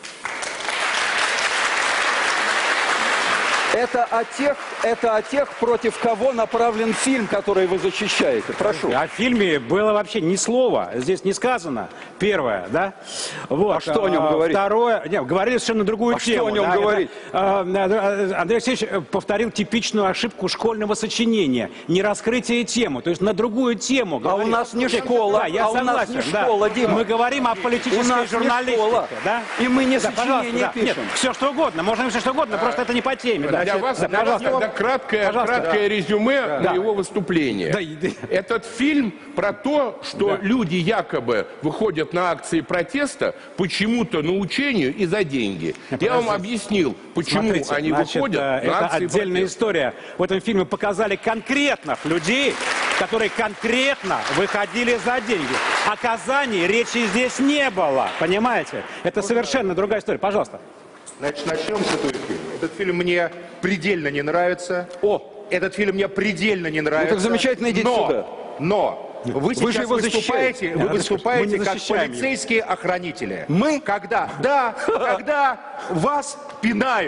Это о тех, это о тех, против кого направлен фильм, который вы защищаете. Прошу. О фильме было вообще ни слова. Здесь не сказано. Первое, да? Вот. А что о нем говорить? Второе. Нет, говорили совершенно другую а тему. Что о нем да? говорить? Это, э, Андрей Алексеевич повторил типичную ошибку школьного сочинения. Не раскрытие темы. То есть на другую тему. А у нас не школа. Да, я а согласен, у нас не да. школа, Дима. Мы говорим о политической у нас журналистике. Не школа. Да? И мы не да, сочинение да. пишем. Нет, все что угодно. Можно все что угодно, а, просто это не по теме. Для да. вас, да, для вас тогда краткое, краткое да. резюме да. на его выступление. Да. Этот фильм про то, что да. люди якобы выходят на акции протеста почему-то на учению и за деньги. Это Я вам объяснил, почему Смотрите, они значит, выходят на это акции отдельная протеста. история. В этом фильме показали конкретных людей, которые конкретно выходили за деньги. О Казани речи здесь не было, понимаете? Это совершенно другая история. Пожалуйста. Значит, начнем с этого фильма. Этот фильм мне предельно не нравится. О! Этот фильм мне предельно не нравится. Ну так замечательно, идите но, сюда. Но вы, вы сейчас же его выступаете, вы выступаете как полицейские его. охранители. Мы? Когда, да, когда вас пинают,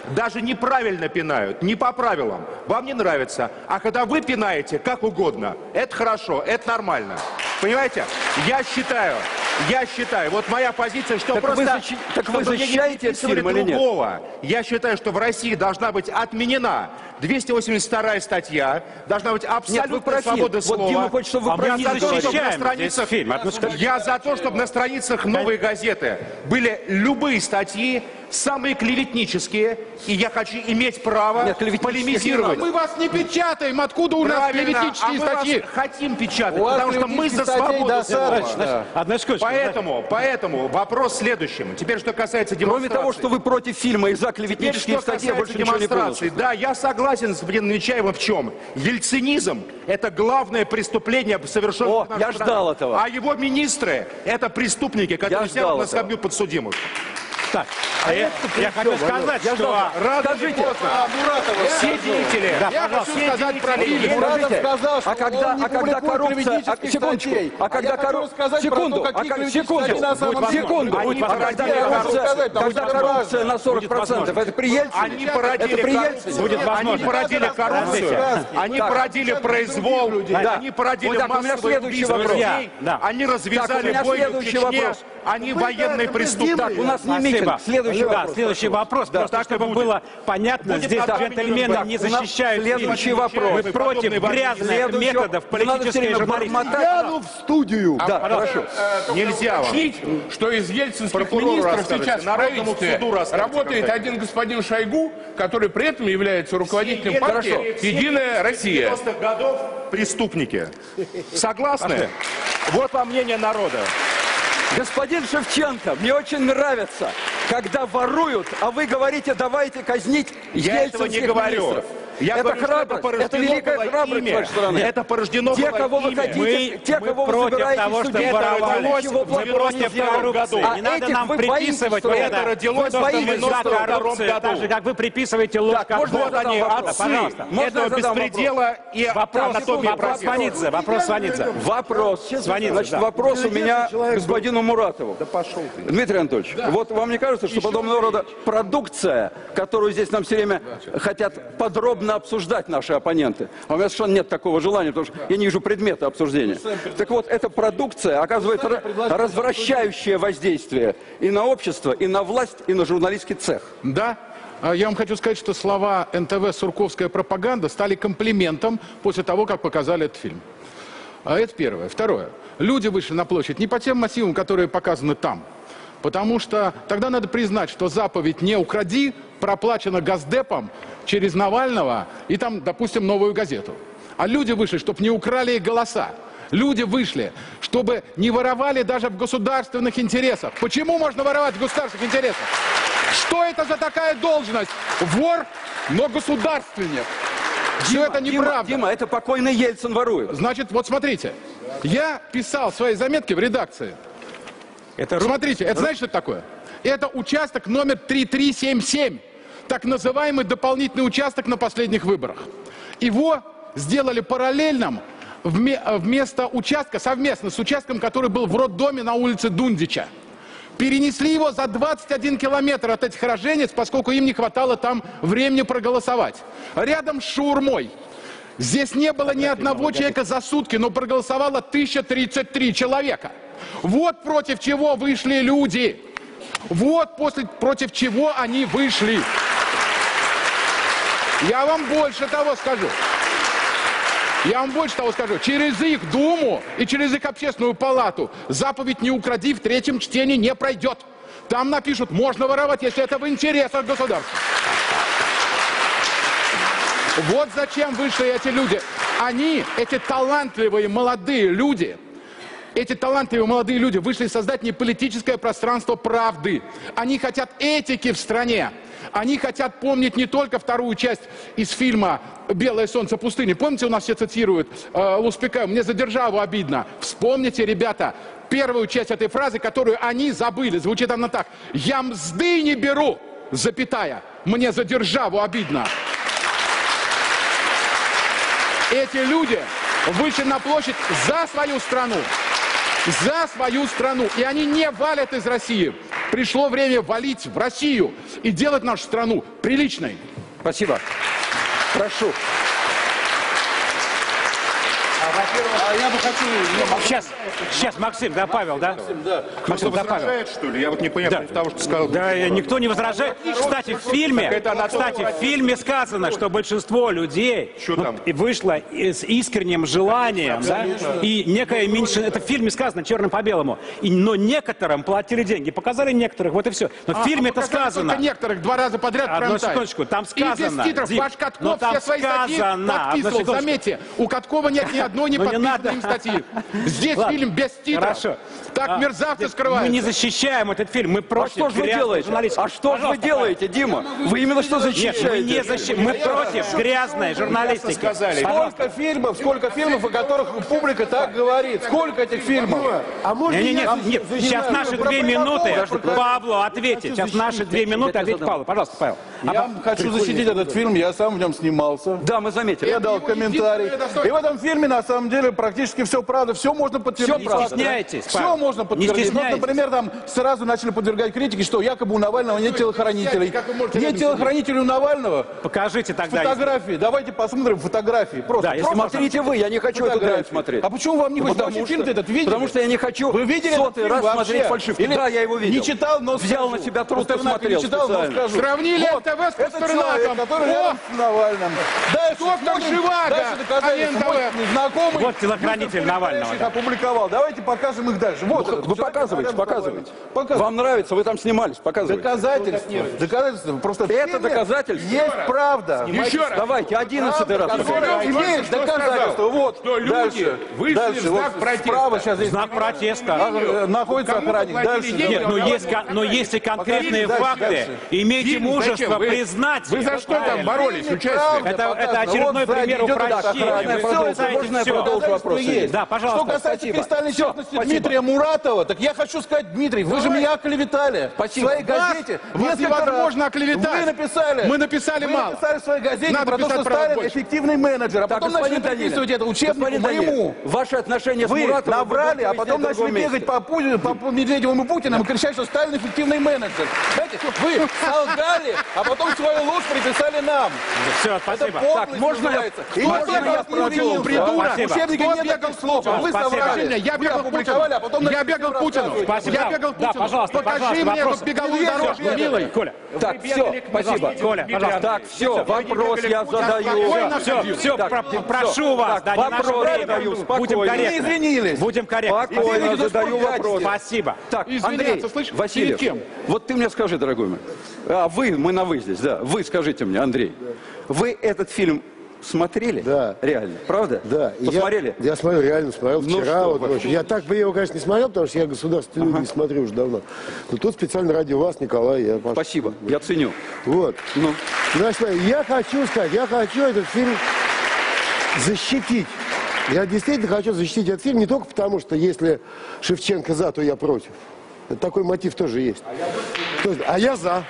даже неправильно пинают, не по правилам, вам не нравится. А когда вы пинаете как угодно, это хорошо, это нормально. Понимаете? Я считаю, я считаю, вот моя позиция, что Так просто... вы защи- так вы чтобы мне не защищаете этот приписывали фильм или нет? другого. Я считаю, что в России должна быть отменена двести восемьдесят вторая статья, должна быть абсолютная свобода слова. Вот Дима хочет, чтобы вы А про я фильм за то, чтобы на защищаем страницах, здесь фильм. я за то, чтобы на страницах «Новой газеты» были любые статьи, самые клеветнические, и я хочу иметь право Нет, клеветнических полемизировать. Мы вас не печатаем. Откуда у нас Правильно, клеветнические а мы статьи? вас хотим печатать, У вас потому что мы за клеветических статей свободу слова. достаточно. Одна секундочку. Поэтому, поэтому вопрос в следующем. Теперь, что касается Кроме демонстрации. того, что вы против фильма и за Теперь, клеветнические что статьи, я касается больше ничего не понял. демонстрации. Да, я согласен с господином Нечаевым в чем? Ельцинизм – это главное преступление, совершенное О, в нашей я стране. ждал этого. А его министры – это преступники, которые ждал сядут на этого. скамью подсудимых. Так, а я, я хочу сказать, Я что... ждал. Рано Скажите, или поздно. Все деятели, Да, Я пожалуйста. хочу сказать про фильм. Скажите, Муратов сказал, что а когда, он не а когда публикует коррупция, а, клеветнических секундочку, статей. а когда я хочу коррупция, рассказать секунду, про то, а какие как, клеветические секунду, статьи на самом деле. секунду, Они а когда породили коррупция, сказать, потому когда что это коррупция важно. на сорок процентов, это при Ельцине? Они породили это при коррупцию. Ельцине? Будет Они возможно. породили коррупцию. Подождите. Они Так. породили произвол. Да. Они породили Вот так, у меня массовые следующий убийства вопрос. людей. Да. Они Так, у развязали меня бойню в следующий Чечне. вопрос. Они Вы, военные да, преступники. Так, у нас не Спасибо. митинг. Следующий да, вопрос. следующий вопрос. Да, Просто так и чтобы будет. было понятно, Будет здесь так. джентльмены Так, не у нас защищают следующий фильм. вопрос. Мы против Подобный грязных Следующий- методов Не надо все политической время журналистики. бормотать. Яну в студию. Да, хорошо. Нельзя вам. Уточнить, что из ельцинских Прокурору министров расскажете, сейчас в Народному правительстве суду расскажете, работает когда. один господин Шойгу, который при этом является руководителем Все партии ельцинские «Единая Россия». девяностых годов преступники. Согласны? Вот вам мнение народа. Господин Шевченко, мне очень нравится, когда воруют, а вы говорите, давайте казнить Я этого не ельцинских говорю. министров. Я это говорю, что храбрость, это это порождено великая было храбрость с ими. вашей стороны. Это порождено Те, было кого вы ими. хотите, Мы- те, мы кого вы против собираетесь того, чтобы судить, воровали. ничего В плохого не девяносто втором сделали. году. Не надо этих нам вы боитесь, приписывать что ли? Это родилось то, в что мы девяносто за втором коррупцию, году. так же, как вы приписываете ложь Так, Кадкову. можно Вот они, вопрос? отцы Пожалуйста. Можно этого я задам беспредела и Вопрос, анатомии вопрос протеста. Сванидзе, вопрос Сванидзе. Вопрос. Звоните, Значит, да. вопрос у меня к господину Муратову. Да пошел ты. Дмитрий Анатольевич, вот вам не кажется, что подобного рода продукция, которую здесь нам все время хотят подробно обсуждать наши оппоненты, а у меня совершенно нет такого желания, потому что я не вижу предмета обсуждения. Так вот, эта продукция оказывает ра- развращающее воздействие и на общество, и на власть, и на журналистский цех. Да. А Я вам хочу сказать, что слова эн тэ вэ «Сурковская пропаганда» стали комплиментом после того, как показали этот фильм. А это первое. Второе. Люди вышли на площадь не по тем мотивам, которые показаны там. Потому что тогда надо признать, что заповедь «не укради» проплачена Госдепом через Навального и там, допустим, «Новую газету». А люди вышли, чтобы не украли их голоса. Люди вышли, чтобы не воровали даже в государственных интересах. Почему можно воровать в государственных интересах? Что это за такая должность? Вор, но государственник. Все это Дима, неправда. Дима, это покойный Ельцин ворует. Значит, вот смотрите. Я писал свои заметки в редакции. Это ру- Смотрите, это знаете, что это такое? Это участок номер три три семь семь. Так называемый дополнительный участок на последних выборах. Его сделали параллельным вме- вместо участка, совместно с участком, который был в роддоме на улице Дундича. Перенесли его за двадцать один километр от этих роженец, поскольку им не хватало там времени проголосовать. Рядом с шаурмой. Здесь не было ни одного человека за сутки, но проголосовало тысяча тридцать три человека. Вот против чего вышли люди. Вот после, против чего они вышли. Я вам больше того скажу. Я вам больше того скажу. Через их Думу и через их общественную палату заповедь «не укради» в третьем чтении не пройдет. Там напишут, можно воровать, если это в интересах государства. Вот зачем вышли эти люди. Они, эти талантливые молодые люди, эти талантливые молодые люди вышли создать не политическое пространство правды. Они хотят этики в стране. Они хотят помнить не только вторую часть из фильма «Белое солнце пустыни». Помните, у нас все цитируют э, Луспека, «Мне за державу обидно». Вспомните, ребята, первую часть этой фразы, которую они забыли. Звучит она так. «Я мзды не беру, запятая, мне за державу обидно». Эти люди вышли на площадь за свою страну. За свою страну. И они не валят из России. Пришло время валить в Россию и делать нашу страну приличной. Спасибо. Прошу. А я бы хочу... Сейчас, сейчас, Максим, да, Павел, да? Максим, да, Павел. что ли? Я вот не понимаю Да. против того, что сказал. Да, никто не возражает. Кстати, в фильме, кстати, в фильме сказано, что большинство людей Что там? ну, вышло с искренним желанием, да, и некое меньшинство, это в фильме сказано черным по белому, и, но некоторым платили деньги, показали некоторых, вот и все. Но в фильме это сказано. Только некоторых два раза подряд Одну прайм-тайм. секундочку, там сказано. И без титров. Дим, Ваш но Катков там все свои статьи сказано. Одну подписывал. секундочку. Заметьте, у Каткова нет ни одной не Ну, не подписанной им надо. статьи. Здесь Ладно. фильм без титров. Хорошо. Так А, мерзавцы Мы скрываются. не защищаем этот фильм, мы А против что же вы грязной делаете? журналистики. А что же вы Пожалуйста, делаете, Дима? Вы именно что Павел. Нет, мы не защищаете? защищаем, мы против грязной журналистики. сказали. Сколько фильмов, сколько фильмов, о которых публика так говорит? Сколько этих фильмов? А может, Не, не, я- нет, нет, сейчас наши две минуты. Павлу ответить. Сейчас наши две минуты ответить Павлу. Пожалуйста, Павел. Я хочу защитить этот фильм, я сам в нем снимался. Да, мы заметили. Я дал комментарий. И в этом фильме, на самом деле, практически все правда. Все можно подтвердить. Всё правда. Не стесняйтесь, Все Павел. можно Не подтвердить. Вот, стесняйтесь. например, там сразу начали подвергать критике, что якобы у Навального нет телохранителей. Как вы можете Нет рядом телохранителей у Навального. Покажите тогда. Фотографии. Давайте посмотрим фотографии. Просто. Да, если Просто Смотрите вы, я не хочу эту дрянь фотографии. смотреть. А почему вам не хочется? Потому Вообще что- фильм-то этот видели? Потому что я не хочу Вы видели сотый этот фильм раз вообще? смотреть фальшивки. Или Да, я его видел. Не читал, но Взял скажу. на себя труд, Пастернака посмотрел не читал, но специально. скажу. Сравнили Вот, эн тэ вэ с это человек, Пастернаком. который О! рядом с Навальным. Дальше, Доктор мой- Живаго, дальше а не доказательства. эн тэ вэ. Мой знакомый Вот телохранитель быстро Навального, их да. опубликовал. Давайте покажем их дальше. Вот этот Вы человек показываете, рядом с показываете. Показывайте. Вам нравится, вы там снимались, показывайте. Доказательства. Доказательства. Просто в Это фильме доказательство? Есть правда. Еще раз. Давайте, одиннадцатый раз. Которая покажите. имеет Что доказательства. сказал? Вот. Что люди Дальше. вышли Дальше. в знак Вот протеста. справа сейчас есть. Знак протеста. А, находится Кому охранник. заплатили Дальше. деньги? Нет, но давай. есть, ко- но есть и конкретные Дальше, факты. дальше. Имейте Фильм мужество зачем? Вы- признать Вы их. за что там боролись, Фильме участник? правда Это- это показано. очередной Вот сзади пример идет упрощения. охранник. Вы Все, продолжаете это можно я всё. продолжу вопрос? есть. Да, пожалуйста. Что касается спасибо. кристальной Всё, честности спасибо. Дмитрия Муратова, так я хочу сказать, Дмитрий, вы же меня оклеветали. Спасибо. В своей газете. Вас несколько невозможно раз. оклеветать. Вы написали. Мы написали вы мало. написали в своей газете Надо про то, писать что правда Сталин больше. эффективный менеджер, а Так, потом начали господин Данилин, приписывать это учебнику господин Данилин, моему. ваши отношения с Вы Муратовым набрали, вы а будете потом везде в начали другом месте. бегать по, Пу- по Пу- Медведевым и Путиным и кричать, что Сталин эффективный менеджер. Знаете, вы солгали, а потом свою ложь приписали нам. Все, спасибо. Так, можно я- И Кто никто бегал вас не Путину, увидел. придурок? В учебнике Кто нет бегал таких слов. Путину? Вы Спасибо. соврали. Я Вы бегал опубликовали, Путину. а потом Я начали бегал всем Путину. рассказывать. Спасибо. Я бегал Да, Путину. пожалуйста, Покажи пожалуйста, мне вопрос. эту беговую Всё, дорожку, всё, милый. Коля, Так, все, спасибо. Коля, пожалуйста. Так, все, вопрос я задаю. Спокойно. Все, все, Так, про- всё. прошу вас, Так, да, не наше вопрос время. задаю, Будем спокойно. Вы корректны. извинились. Будем корректны. Спокойно Спасибо. задаю вопрос. Спасибо. Так, Извиняться, Андрей слышь, Васильев, перед кем? вот ты мне скажи, дорогой мой, а вы, мы на вы здесь, да, вы скажите мне, Андрей, вы этот фильм смотрели? Да. Реально, правда? Да. И Посмотрели? Я, я смотрел, реально смотрел Ну вчера. что вот вы? ночью. Я так бы его, конечно, не смотрел, потому что я государственные люди не смотрю уже давно. Но тут специально ради вас, Николай, я пошел. Спасибо, я ценю. Вот. Ну. Значит, смотри, я хочу сказать, я хочу этот фильм защитить. Я действительно хочу защитить этот фильм не только потому, что если Шевченко за, то я против. Это такой мотив тоже есть. То есть, а я за.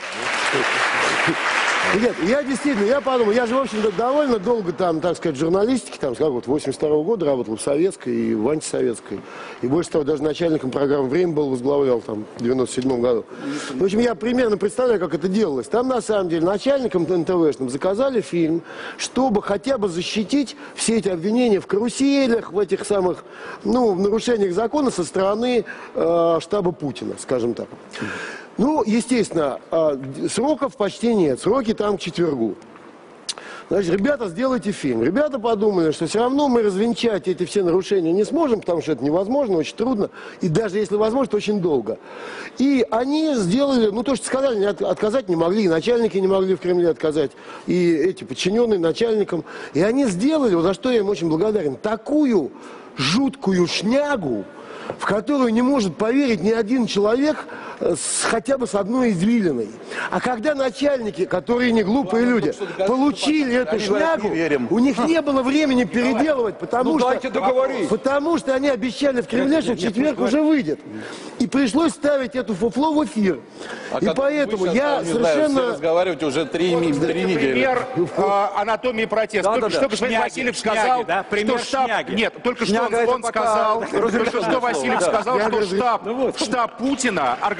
Нет, я действительно, я подумал, я же, в общем-то, довольно долго там, так сказать, в журналистике, там, как вот, восемьдесят второго года работал в советской и в антисоветской. И больше того, даже начальником программы «Время» был, возглавлял там в девяносто седьмом году. В общем, я примерно представляю, как это делалось. Там, на самом деле, начальникам эн тэ вэ-шным заказали фильм, чтобы хотя бы защитить все эти обвинения в каруселях, в этих самых, ну, в нарушениях закона со стороны э, штаба Путина, скажем так. Ну, естественно, сроков почти нет, сроки там к четвергу. Значит, ребята, сделайте фильм. Ребята подумали, что все равно мы развенчать эти все нарушения не сможем, потому что это невозможно, очень трудно, и даже если возможно, то очень долго. И они сделали, ну, то, что сказали, не от- отказать не могли, и начальники не могли в Кремле отказать, и эти подчиненные начальникам. И они сделали, вот за что я им очень благодарен, такую жуткую шнягу, в которую не может поверить ни один человек с, хотя бы с одной извилиной. А когда начальники, которые не глупые люди, получили эту шнягу, у них не было времени переделывать, потому, Ну, что, дайте договорить. потому что они обещали в Кремле, что в четверг уже выйдет. И пришлось ставить эту фуфло в эфир. И поэтому я совершенно... разговариваете уже три, ми- три недели. Пример э, анатомии протеста. Да, Только да, да. что господин Шняги, Васильев шняги, сказал, да, пример что штаб... шняги. Нет, только что Шняга он, это он пока сказал, разрешенное только что слово. Васильев Да. сказал, Я что говорю, штаб, штаб Путина организовал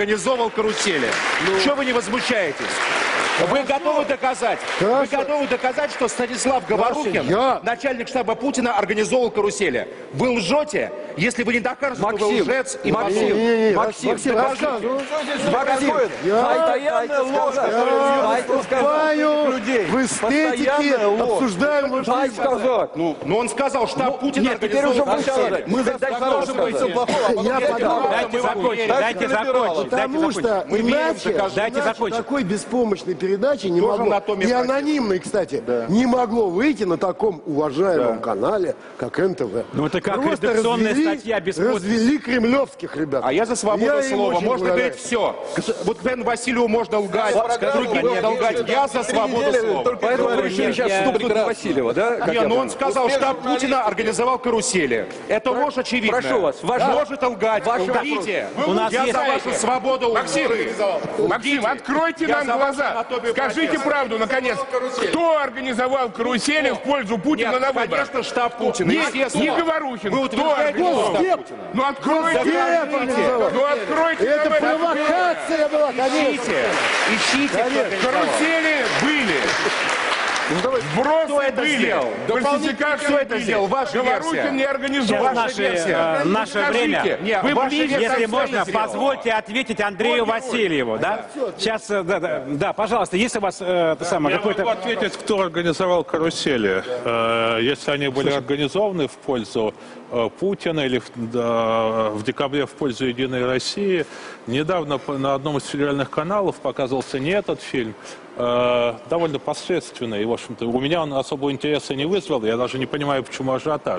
организовывал карусели. Чего вы не возмущаетесь? Вы готовы доказать? Хорошо. Вы готовы доказать, что Станислав Говорухин, я- начальник штаба Путина, организовывал карусели? Вы лжете? Если вы не докажете, то вы Максим, лжец и Максим, позор. Не-не-не, Максим, Максим, докажите. рассказывай. Максим, постоянная ложь. Дайте сказать. Выступаю Людей. в эстетике, Постоянная ложь. обсуждаем ваши Дайте сказать. Ну, Но он сказал, штаб Путина нет, теперь уже организовывал вы карусели. сказать. Мы дайте сказать. Я подумал, Дайте закончить, дайте закончить. потому что Мы верим, иначе, докажем. Дайте иначе закончить. такой беспомощной передачи не Тоже могло, анатомия и протеста. анонимной, кстати, не могло выйти на таком уважаемом канале, как эн тэ вэ. Ну, это как Просто редакционная развели- статья без подписи. Развели кремлевских ребят. А я за свободу Я им слова. очень Можно благодарен. говорить все. Вот Бен Васильеву можно лгать, другим можно лгать. Я за свободу слова. Поэтому вы решили сейчас стукнуть Васильева, да? Как Не, я но он понял? сказал, штаб Путина организовал карусели. Это ложь очевидная. Прошу вас, ваш- Может лгать. ваш Лгите. У нас Я есть- за вашу свободу Максим, лжи. Максим, откройте Я нам за глаза. вашу анатомию Скажите протеста. правду, наконец. Кто организовал карусели в пользу Путина Нет, на выборах? конечно, штаб Путина. Не, естественно. не Говорухин. Вы Кто утверждаете, что организовал? штаб Путина? Ну откройте. организовал. Ну откройте Это нам это. провокация была, конечно. Ищите. Ищите. кто организовал. Карусели были. Вбросы Кто это были. сделал? Фальсификации Кто это были. сделал? Ваша Говорухин версия. не организовал. Сейчас Ваша наше, версия. э, наше Скажите, время. Не, Вы ваша ближе версия к Если концу можно, сделала. позвольте ответить Андрею Васильеву, да? Сейчас, э, да, да, да, пожалуйста, если у вас э, это самое, Я могу какой-то... ответить, кто организовал карусели. Э, Если они были организованы в пользу э, Путина или в, да, в декабре в пользу Единой России. Недавно по- на одном из федеральных каналов показывался не этот фильм, э, довольно посредственный. И, в общем-то, у меня он особого интереса не вызвал. Я даже не понимаю, почему ажиотаж.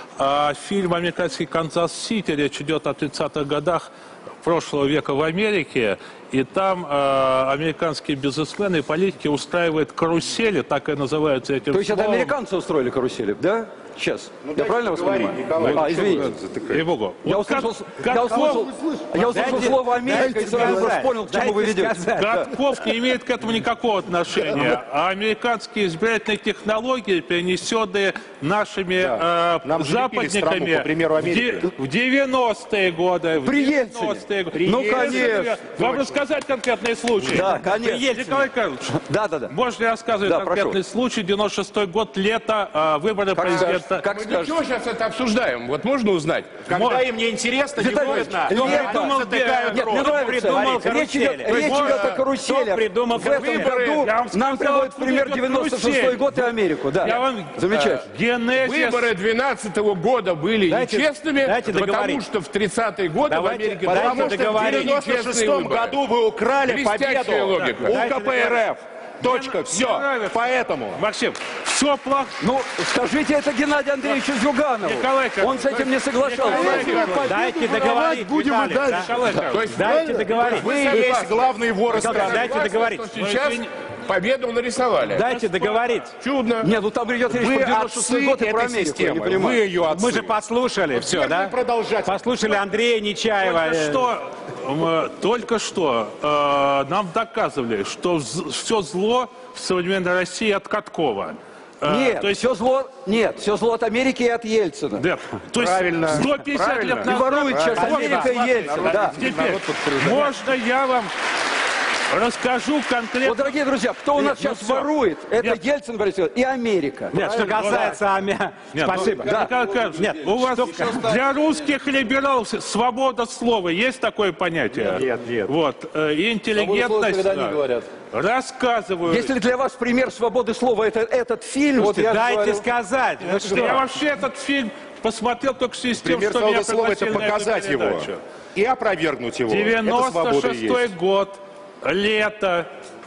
А фильм «Американский Канзас-Сити», речь идет о тридцатых годах прошлого века в Америке, и там э, американские бизнесмены и политики устраивают карусели, так и называются этим То есть это словом. американцы устроили карусели, да? Сейчас. Ну, Я правильно вас понимаю? А, извините. Ей-богу. Я Вот услышал, как- я Катков- услышал, я услышал Дайте- слово Америка и дайте сразу сказать, просто понял, к чему вы дайте ведете. сказать. Катков не имеет к этому никакого отношения. А американские избирательные технологии, перенесенные нашими Да. э, Нам залепили страну, западниками по примеру в, де- Америки. в девяностые годы. в При Ельцине. девяностые годы. При Ну, Ельцине. конечно. Вам рассказать конкретные случаи? Да, конечно. Николай Карлович, Да, да, да. можно я рассказываю Да, конкретный прошу. случай? девяносто шестой год, лето, э, выборы Как президента. скажете, как Мы скажете. ничего сейчас это обсуждаем. Вот можно узнать? Когда им не интересно, не Виталий можно. Ильич, Они лето. придумал, затыкают Нет, рот. мне Кто нравится. придумал Речь идет, карусели? речь Кто- идет о кто каруселях. придумал В этом карусели? году Я вам нам сказал, приводят в пример откуда девяносто шестой карусель. год и Америку. Да. Я вам- Замечательно. Генезис. Выборы двенадцатого года были Дайте- нечестными, дайте потому договорить. что в тридцатые годы Давайте- в Америке дайте Потому что в договорить. девяносто нечестные шестом выборы. году вы украли Блестящая победу логика. у Дайте ка пэ эр эф. Точка, Мне все. нравится. Поэтому. Максим, все плохо. Ну, скажите это Геннадию Андреевичу Зюганову. Николай Карлович, Он с этим не соглашался. Дайте договорить, будем и Виталий, дальше. да. То есть Дайте договорить. Вы есть главные воры Николай, страны. дайте согласны, договорить. что сейчас победу нарисовали. Дайте договорить. Чудно. Нет, ну там идет речь Вы про девяносто шестой отцы год и про этой Америку. Я не системы. Вы понимаю. ее отцы. Мы же послушали все, теперь да? вы продолжать. Послушали Андрея Нечаева. Только э, что, м, только что э, нам доказывали, что все зло в современной России от Каткова. Э, Нет, то есть, все зло, нет, все зло от Америки и от Ельцина. да, то есть Правильно. сто пятьдесят Правильно. лет И назад... ворует сейчас Вот, Америка и да. Ельцин. Да. Теперь, можно я вам расскажу конкретно... Вот, дорогие друзья, кто у нас Нет, ну сейчас всё. ворует, это Нет. Ельцин, Борис Иванович, и Америка. Нет, что касается Амя... Нет, Спасибо. ну, Да. Николай Карлович, Нет, у вас что- для русских либералов свобода слова есть такое понятие? Нет, нет. Вот, э, и интеллигентность. да. Рассказываю. Если для вас пример свободы слова это этот фильм, вот я Дайте говорю, сказать. Ну что? Я вообще этот фильм посмотрел только в связи с тем, Пример что меня свободы слова — это пригласили на эту показать его передачу. и опровергнуть его. Это девяносто свобода и шестой есть. год, лето,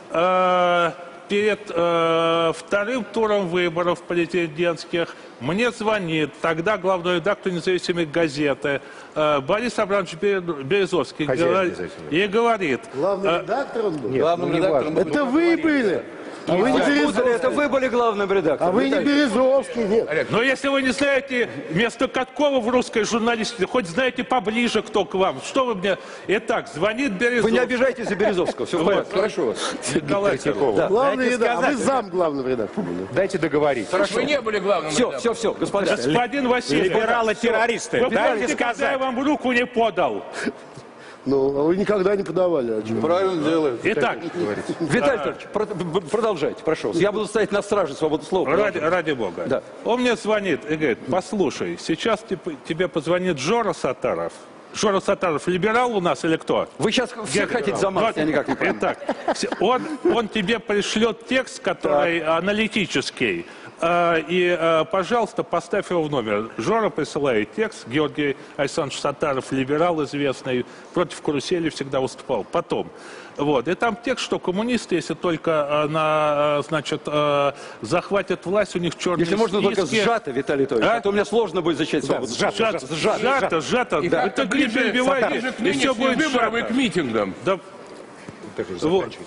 э, перед э, вторым туром выборов президентских мне звонит тогда главный редактор независимой газеты э, Борис Абрамович Бер- Березовский Хозяин говорит- независимой. и говорит, Главный э, редактор он был? Главным редактором. Это вы были. А вы не Путали, это Березовский. вы были главным А редактором. вы не Березовский, нет. но если вы не знаете место Каткова в русской журналистике, хоть знаете поближе, кто к вам, что вы мне... Итак, звонит Вы Березовский. не обижайтесь за Березовского, все в порядке. Хорошо вас. Николай Карлович. Да. Главный Дайте редактор. А вы сказать. зам главного редактора были. Дайте договорить. Вы не были главным Все, редактором. все, все, господа. Господин Васильев. Либералы-террористы. Вы Дайте помните, когда я сказать. вам руку не подал? Ну, а вы никогда не подавали. А чего? Правильно делают. Итак, Виталий Федорович, про- продолжайте, прошу. Я буду стоять на страже свободы слова. ради, ради бога. Да. Он мне звонит и говорит, послушай, сейчас типа, тебе позвонит Жора Саттаров. Жора Саттаров либерал у нас или кто? Вы сейчас все хотите замазать, я никак не понимаю. Итак, он, он тебе пришлет текст, который аналитический. Э, И, э, пожалуйста, поставь его в номер. Жора присылает текст. Георгий Александрович Саттаров, либерал известный, против карусели всегда выступал. Потом. Вот. И там текст, что коммунисты, если только э, на, э, значит, э, захватят власть, у них черные Если можно, списки. только сжато, Виталий Анатольевич, А? а то у меня сложно будет защищать свободу. сжато, слова. Сжато, сжато, сжато. И Да. как-то Вы только не ближе, перебивайте, ближе к и все нынешним будет выборам и сжато. к митингам. Да. Вот.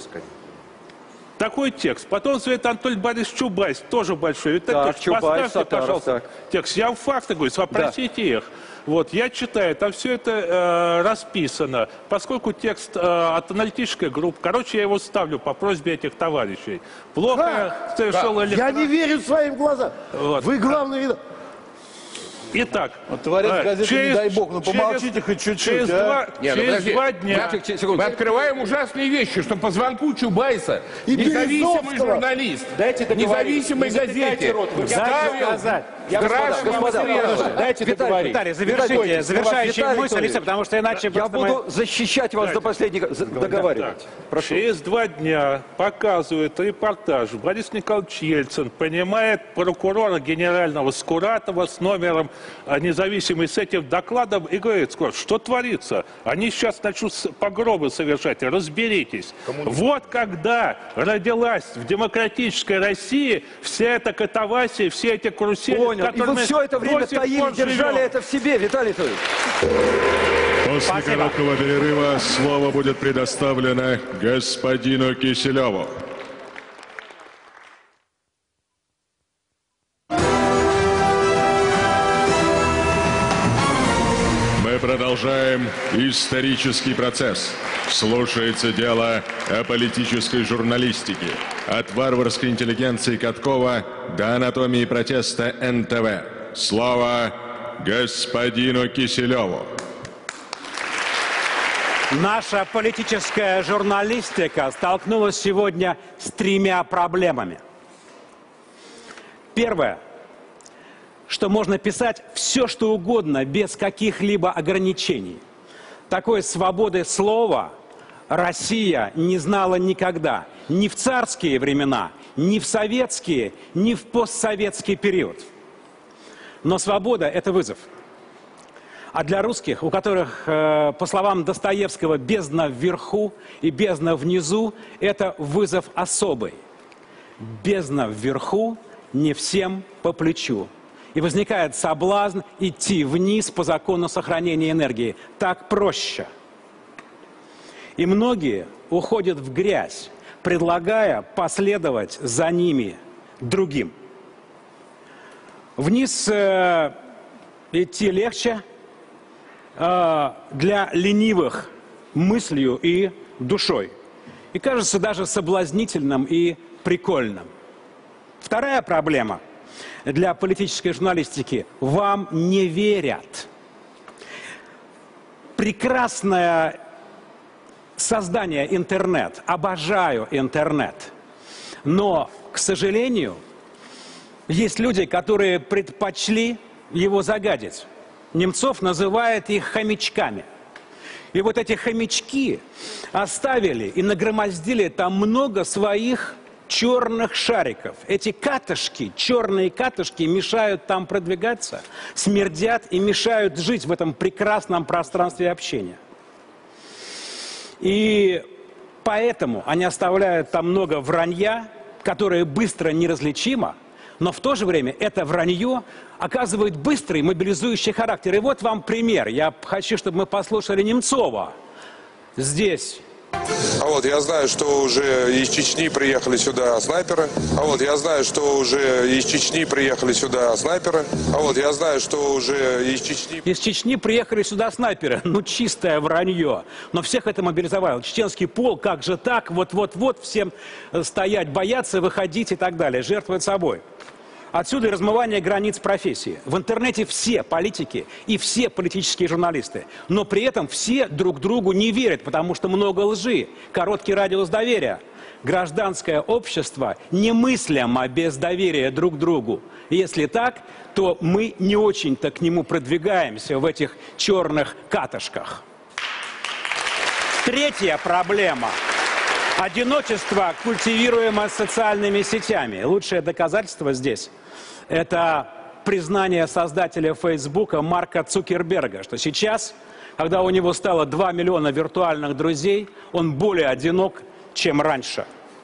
Такой текст. Потом звонит Анатолий Борисович Чубайс, тоже большой. Вот Так, текст. Чубайс, Поставьте, Саттаров, пожалуйста, так. текст. Я вам факты говорю, попросите их. Вот, я читаю, там все это э, расписано. Поскольку текст э, от аналитической группы, короче, я его ставлю по просьбе этих товарищей. Плохо Как? совершил Я электорат. не верю своим глазам. Вот. Вы главный редактор. Итак, Вот товарищ э, газеты, не дай бог, ну помолчите хоть чуть-чуть, через, а. два, Не, ну через подожди. два дня... Тихо, секунду. Мы открываем ужасные вещи, что по звонку Чубайса И независимый Березовского. журналист, Дайте договорить. независимой Не затыкайте газете рот, вы ставил сказать. Я, господа, страшные господа, материалы. пожалуйста. Дайте Виталий, договорить. Виталий, завершите, Виталий, завершающие Виталий мысли, Анатольевич, потому что иначе Я просто мы- буду защищать вас до последнего. За- Договаривать. Прошу. Через два дня показывает репортаж. Борис Николаевич Ельцин понимает прокурора генерального Скуратова с номером а, независимый с этим докладом и говорит, Скуратов, что творится? Они сейчас начнут с- погромы совершать, разберитесь. Вот когда родилась в демократической России вся эта катавасия, все эти карусели, Понял. И вы все это время таили, держали это в себе, Виталий Анатольевич. После Спасибо. короткого перерыва слово будет предоставлено господину Киселеву. Мы продолжаем исторический процесс. Слушается дело о политической журналистике. От варварской интеллигенции Каткова до анатомии протеста эн тэ вэ. Слово господину Киселеву. Наша политическая журналистика столкнулась сегодня с тремя проблемами. Первое, что можно писать все, что угодно, без каких-либо ограничений. Такой свободы слова Россия не знала никогда. Ни в царские времена, ни в советские, ни в постсоветский период. Но свобода – это вызов. А для русских, у которых, э, по словам Достоевского, бездна вверху и бездна внизу, это вызов особый. Бездна вверху не всем по плечу. И возникает соблазн идти вниз по закону сохранения энергии. Так проще. И многие уходят в грязь, предлагая последовать за ними другим. Вниз э, идти легче, для ленивых мыслью и душой. И кажется даже соблазнительным и прикольным. Вторая проблема для политической журналистики – вам не верят. Прекрасное создание интернет, обожаю интернет. Но, к сожалению, есть люди, которые предпочли его загадить. Немцов называет их хомячками. И вот эти хомячки оставили и нагромоздили там много своих черных шариков. Эти катышки, черные катышки, мешают там продвигаться, смердят и мешают жить в этом прекрасном пространстве общения. И поэтому они оставляют там много вранья, которое быстро неразличимо, но в то же время это вранье оказывает быстрый мобилизующий характер. И вот вам пример. Я хочу, чтобы мы послушали Немцова здесь. А вот я знаю, что уже из Чечни приехали сюда снайперы. А вот я знаю, что уже из Чечни приехали сюда снайперы. А вот я знаю, что уже из Чечни... Из Чечни приехали сюда снайперы. Ну, чистое вранье. Но всех это мобилизовало. Чеченский пол, как же так? Вот-вот-вот всем стоять, бояться, выходить и так далее. Жертвовать собой. Отсюда и размывание границ профессии. В интернете все политики и все политические журналисты, но при этом все друг другу не верят, потому что много лжи, короткий радиус доверия. Гражданское общество немыслимо без доверия друг к другу. Если так, то мы не очень-то к нему продвигаемся в этих черных катышках. Третья проблема. Одиночество, культивируемое социальными сетями. Лучшее доказательство здесь – это признание создателя Фейсбука Марка Цукерберга, что сейчас, когда у него стало два миллиона виртуальных друзей, он более одинок, чем раньше.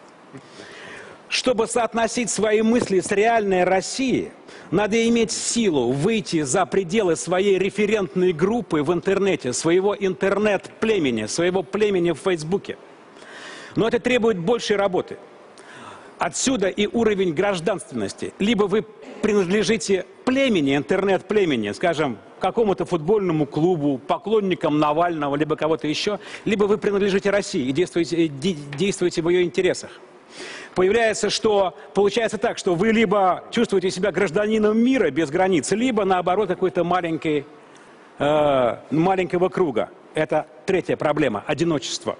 Чтобы соотносить свои мысли с реальной Россией, надо иметь силу выйти за пределы своей референтной группы в интернете, своего интернет-племени, своего племени в Фейсбуке. Но это требует большей работы. Отсюда и уровень гражданственности. Либо вы принадлежите племени, интернет-племени, скажем, какому-то футбольному клубу, поклонникам Навального, либо кого-то еще, либо вы принадлежите России и действуете, действуете в ее интересах. Появляется, что получается так, что вы либо чувствуете себя гражданином мира без границ, либо наоборот какой-то маленькой, э, маленького круга. Это третья проблема – одиночество.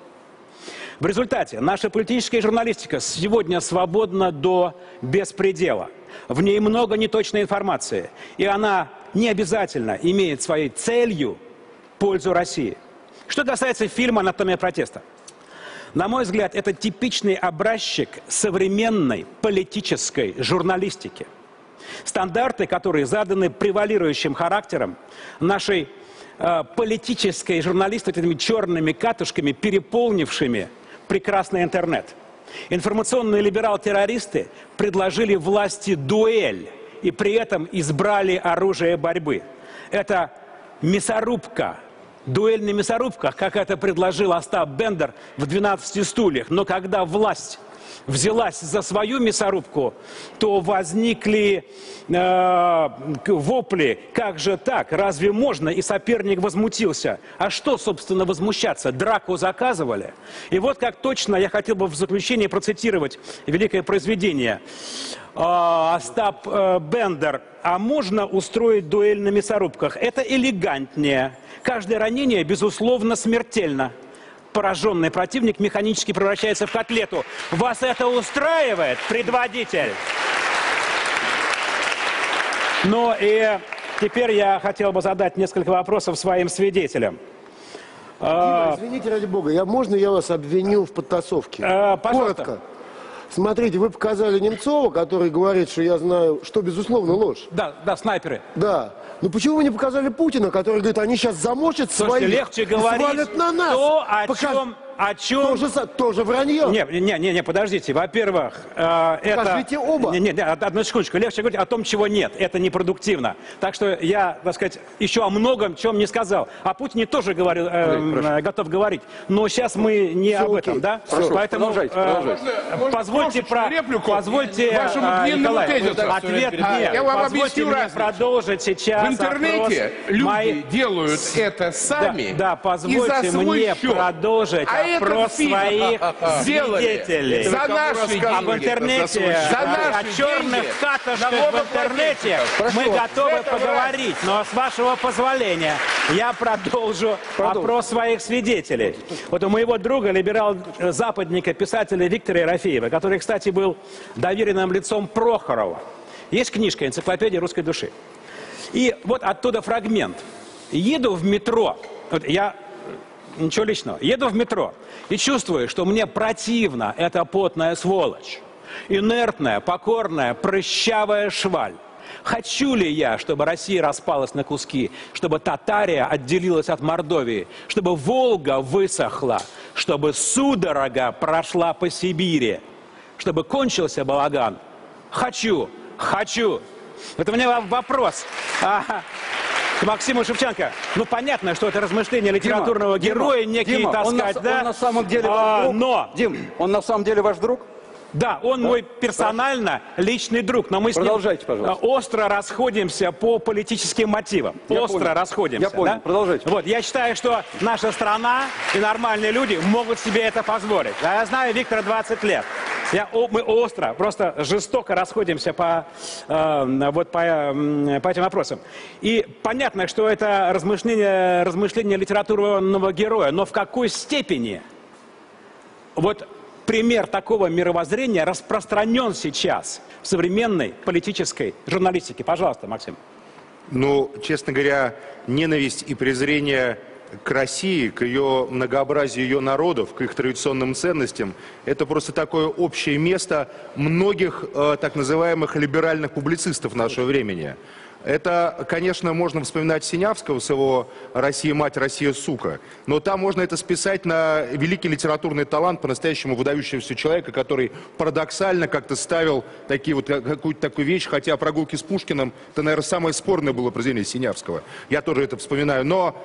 В результате наша политическая журналистика сегодня свободна до беспредела. В ней много неточной информации, и она не обязательно имеет своей целью пользу России. Что касается фильма «Анатомия протеста». На мой взгляд, это типичный образчик современной политической журналистики. Стандарты, которые заданы превалирующим характером нашей э, политической журналистики, этими черными катушками, переполнившими прекрасный интернет. Информационные либерал-террористы предложили власти дуэль и при этом избрали оружие борьбы. Это мясорубка. Дуэль на мясорубках, как это предложил Остап Бендер в «двенадцати стульях». Но когда власть взялась за свою мясорубку, то возникли э, вопли: как же так, разве можно? И соперник возмутился. А что, собственно, возмущаться? Драку заказывали? И вот как точно я хотел бы в заключение процитировать великое произведение. Э, Остап э, Бендер. А можно устроить дуэль на мясорубках? Это элегантнее. Каждое ранение, безусловно, смертельно. Пораженный противник механически превращается в котлету. Вас это устраивает, предводитель? Ну и теперь я хотел бы задать несколько вопросов своим свидетелям. Дима, извините, ради бога, я, можно я вас обвиню в подтасовке? А, пожалуйста. Коротко. Смотрите, вы показали Немцова, который говорит, что я знаю, что безусловно ложь. Да, да, снайперы. Да. Но почему вы не показали Путина, который говорит, они сейчас замочат Слушайте, своих легче и говорить свалят на нас? то, о Показ... чем... О чем... Тоже, тоже вранье. Не, не, не, не, подождите. Во-первых, э, это... Скажите оба. Не, не, не, одну секундочку. Легче говорить о том, чего нет. Это непродуктивно. Так что я, так сказать, еще о многом чем не сказал. О Путине тоже говорил, э, готов говорить. Но сейчас мы не Все, об окей. этом, да? Прошу, Поэтому продолжайте, э, продолжайте. Можно позвольте, про... реплику позвольте вашему э, длинному Николай, тезису? ответ А, нет. я вам Позвольте объясню мне разницу. продолжить сейчас В интернете опрос. люди Мои... делают это сами. Да, да, позвольте и за свой мне счет. продолжить А опрос этот фильм своих сделали свидетелей. за наши А в деньги. интернете, За о наши черных деньги. катышках в интернете мы готовы поговорить. Но с вашего позволения я продолжу опрос своих свидетелей. Вот у моего друга, либерал-западника, писателя Виктора Ерофеева, который, кстати, был доверенным лицом Прохорова, есть книжка «Энциклопедия русской души». И вот оттуда фрагмент. Еду в метро. Вот я... Ничего личного. Еду в метро и чувствую, что мне противна эта потная сволочь. Инертная, покорная, прыщавая шваль. Хочу ли я, чтобы Россия распалась на куски, чтобы Татария отделилась от Мордовии, чтобы Волга высохла, чтобы судорога прошла по Сибири, чтобы кончился балаган? Хочу, хочу. Это у меня вопрос. Ага. К Максиму Шевченко. Ну, понятно, что это размышление литературного Дима, героя, Дима, некий, Дима, так он сказать, на, да? Он на самом деле а, ваш друг. Но... Дим, он на самом деле ваш друг? Да, он да? мой персонально личный друг, но мы с ним остро расходимся по политическим мотивам. Я остро понял. расходимся. Я понял, да? продолжайте. Вот, я считаю, что наша страна и нормальные люди могут себе это позволить. А я знаю Виктора двадцать лет. Я, о, мы остро, просто жестоко расходимся по, э, вот по, э, по этим вопросам. И понятно, что это размышление, размышление литературного героя, но в какой степени вот пример такого мировоззрения распространен сейчас в современной политической журналистике? Пожалуйста, Максим. Ну, честно говоря, ненависть и презрение к России, к ее многообразию ее народов, к их традиционным ценностям, это просто такое общее место многих э, так называемых либеральных публицистов нашего времени. Это, конечно, можно вспоминать Синявского с его «Россия, мать, Россия, сука», но там можно это списать на великий литературный талант по-настоящему выдающегося человека, который парадоксально как-то ставил такие вот, какую-то такую вещь, хотя «Прогулки с Пушкиным» это, наверное, самое спорное было произведение Синявского. Я тоже это вспоминаю, но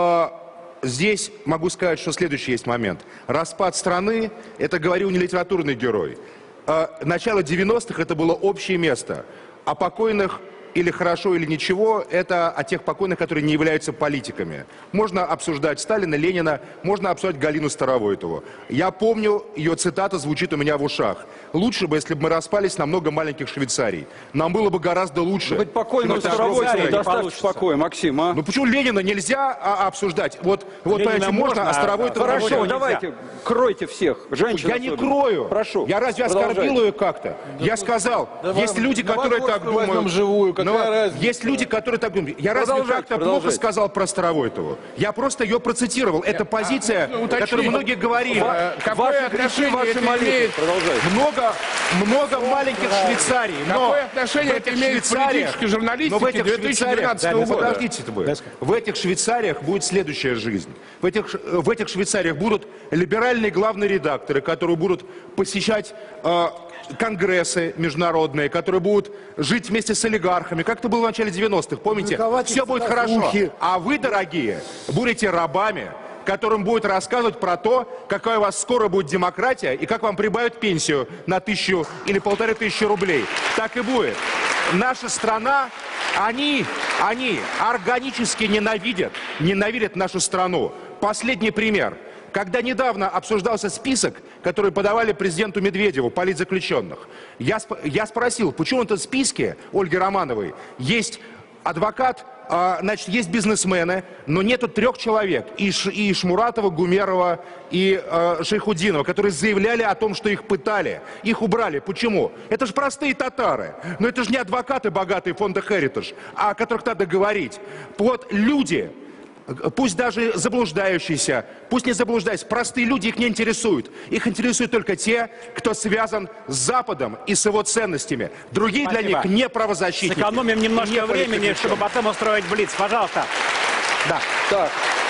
э, здесь могу сказать, что следующий есть момент. Распад страны, это говорил не литературный герой. Э, начало девяностых это было общее место. О покойных или хорошо, или ничего, это о тех покойных, которые не являются политиками. Можно обсуждать Сталина, Ленина, можно обсуждать Галину Старовойтову. Я помню, ее цитата звучит у меня в ушах. Лучше бы, если бы мы распались на много маленьких Швейцарий. Нам было бы гораздо лучше. Быть покойную Старовойтову доставьте в покое, Максим, а? Ну почему Ленина нельзя а, обсуждать? Вот, вот понимаете, можно, а Старовойтову Хорошо, нельзя. давайте, кройте всех, женщин. Я не крою. Прошу. Я разве оскорбил ее как-то? Я сказал, есть люди, которые так думают. Живую, Но есть люди, которые так думают. Я разве как-то плохо сказал про Старовойтову? Я просто ее процитировал. Это позиция, а, которую многие говорили. А, какое отношение это имеет? Много, много маленьких Швейцарий. Но какое отношение это имеет к политической журналистике две тысячи двенадцатого года? Подождите вы. В этих Швейцариях будет следующая жизнь. В этих, в этих Швейцариях будут либеральные главные редакторы, которые будут посещать э, конгрессы международные, которые будут жить вместе с олигархами, как это было в начале девяностых, помните? Все будет хорошо. А вы, дорогие, будете рабами, которым будет рассказывать про то, какая у вас скоро будет демократия и как вам прибавят пенсию на тысячу или полторы тысячи рублей. Так и будет. Наша страна, они, они органически ненавидят, ненавидят нашу страну. Последний пример. Когда недавно обсуждался список, который подавали президенту Медведеву, политзаключенных, я, сп я спросил, почему в этом списке Ольги Романовой есть адвокат, а, значит, есть бизнесмены, но нету трех человек, и, Ш и Шмуратова, Гумерова и а, Шейхудинова, которые заявляли о том, что их пытали. Их убрали. Почему? Это же простые татары. Но это же не адвокаты богатые фонда Heritage, о которых надо говорить. Вот люди... Пусть даже заблуждающиеся, пусть не заблуждаясь, простые люди их не интересуют. Их интересуют только те, кто связан с Западом и с его ценностями. Другие Спасибо. Для них не правозащитники. Сэкономим немножко не времени, чтобы потом устроить блиц. Пожалуйста. Да. Так.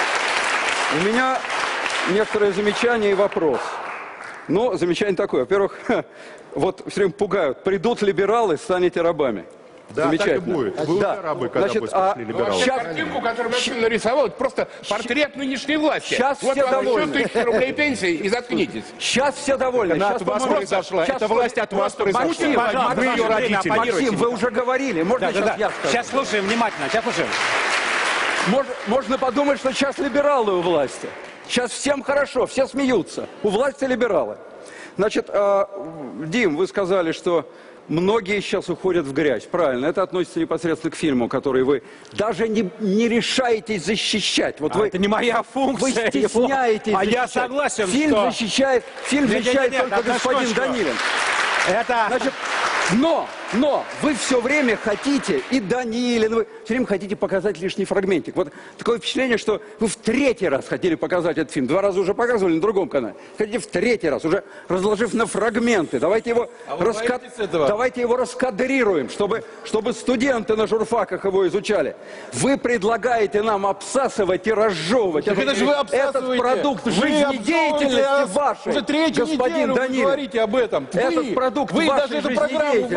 У меня некоторые замечания и вопрос. Но замечание такое. Во-первых, вот все время пугают. Придут либералы, станете рабами. Да, так и будет. Вы да. уже рабы, когда Значит, будете а, либералы. Сейчас картинку, которую Максим нарисовал, это просто портрет нынешней власти. Сейчас вот все вам довольны. еще тысяча рублей пенсии и заткнитесь. Сейчас все довольны. Она Сейчас, от вас произошла. Это власть от вас произошла. Максим, Максим, вы ее родители. Максим, вы уже говорили. Можно да, сейчас да, я да. скажу? Сейчас слушаем внимательно. Сейчас слушаем. Можно, можно подумать, что сейчас либералы у власти. Сейчас всем хорошо, все смеются. У власти либералы. Значит, э, Дим, вы сказали, что многие сейчас уходят в грязь. Правильно, это относится непосредственно к фильму, который вы даже не, не решаетесь защищать. Вот а вы, это не моя функция. Вы стесняетесь А защищать. я согласен, фильм что... защищает, фильм нет, защищает нет, нет, только господин что? Данилин. Это... Значит, но, но вы все время хотите, и Данилин, вы все время хотите показать лишний фрагментик. Вот такое впечатление, что вы в третий раз хотели показать этот фильм. Два раза уже показывали на другом канале. Хотите в третий раз, уже разложив на фрагменты. Давайте его, а раска... Давайте его раскадрируем, чтобы, чтобы студенты на журфаках его изучали. Вы предлагаете нам обсасывать и разжевывать так этот, это же вы этот продукт жизнедеятельности вашей, уже третью господин неделю Данилин. вы говорите об этом. Этот вы, продукт вы вашей даже эту программу, вы я вообще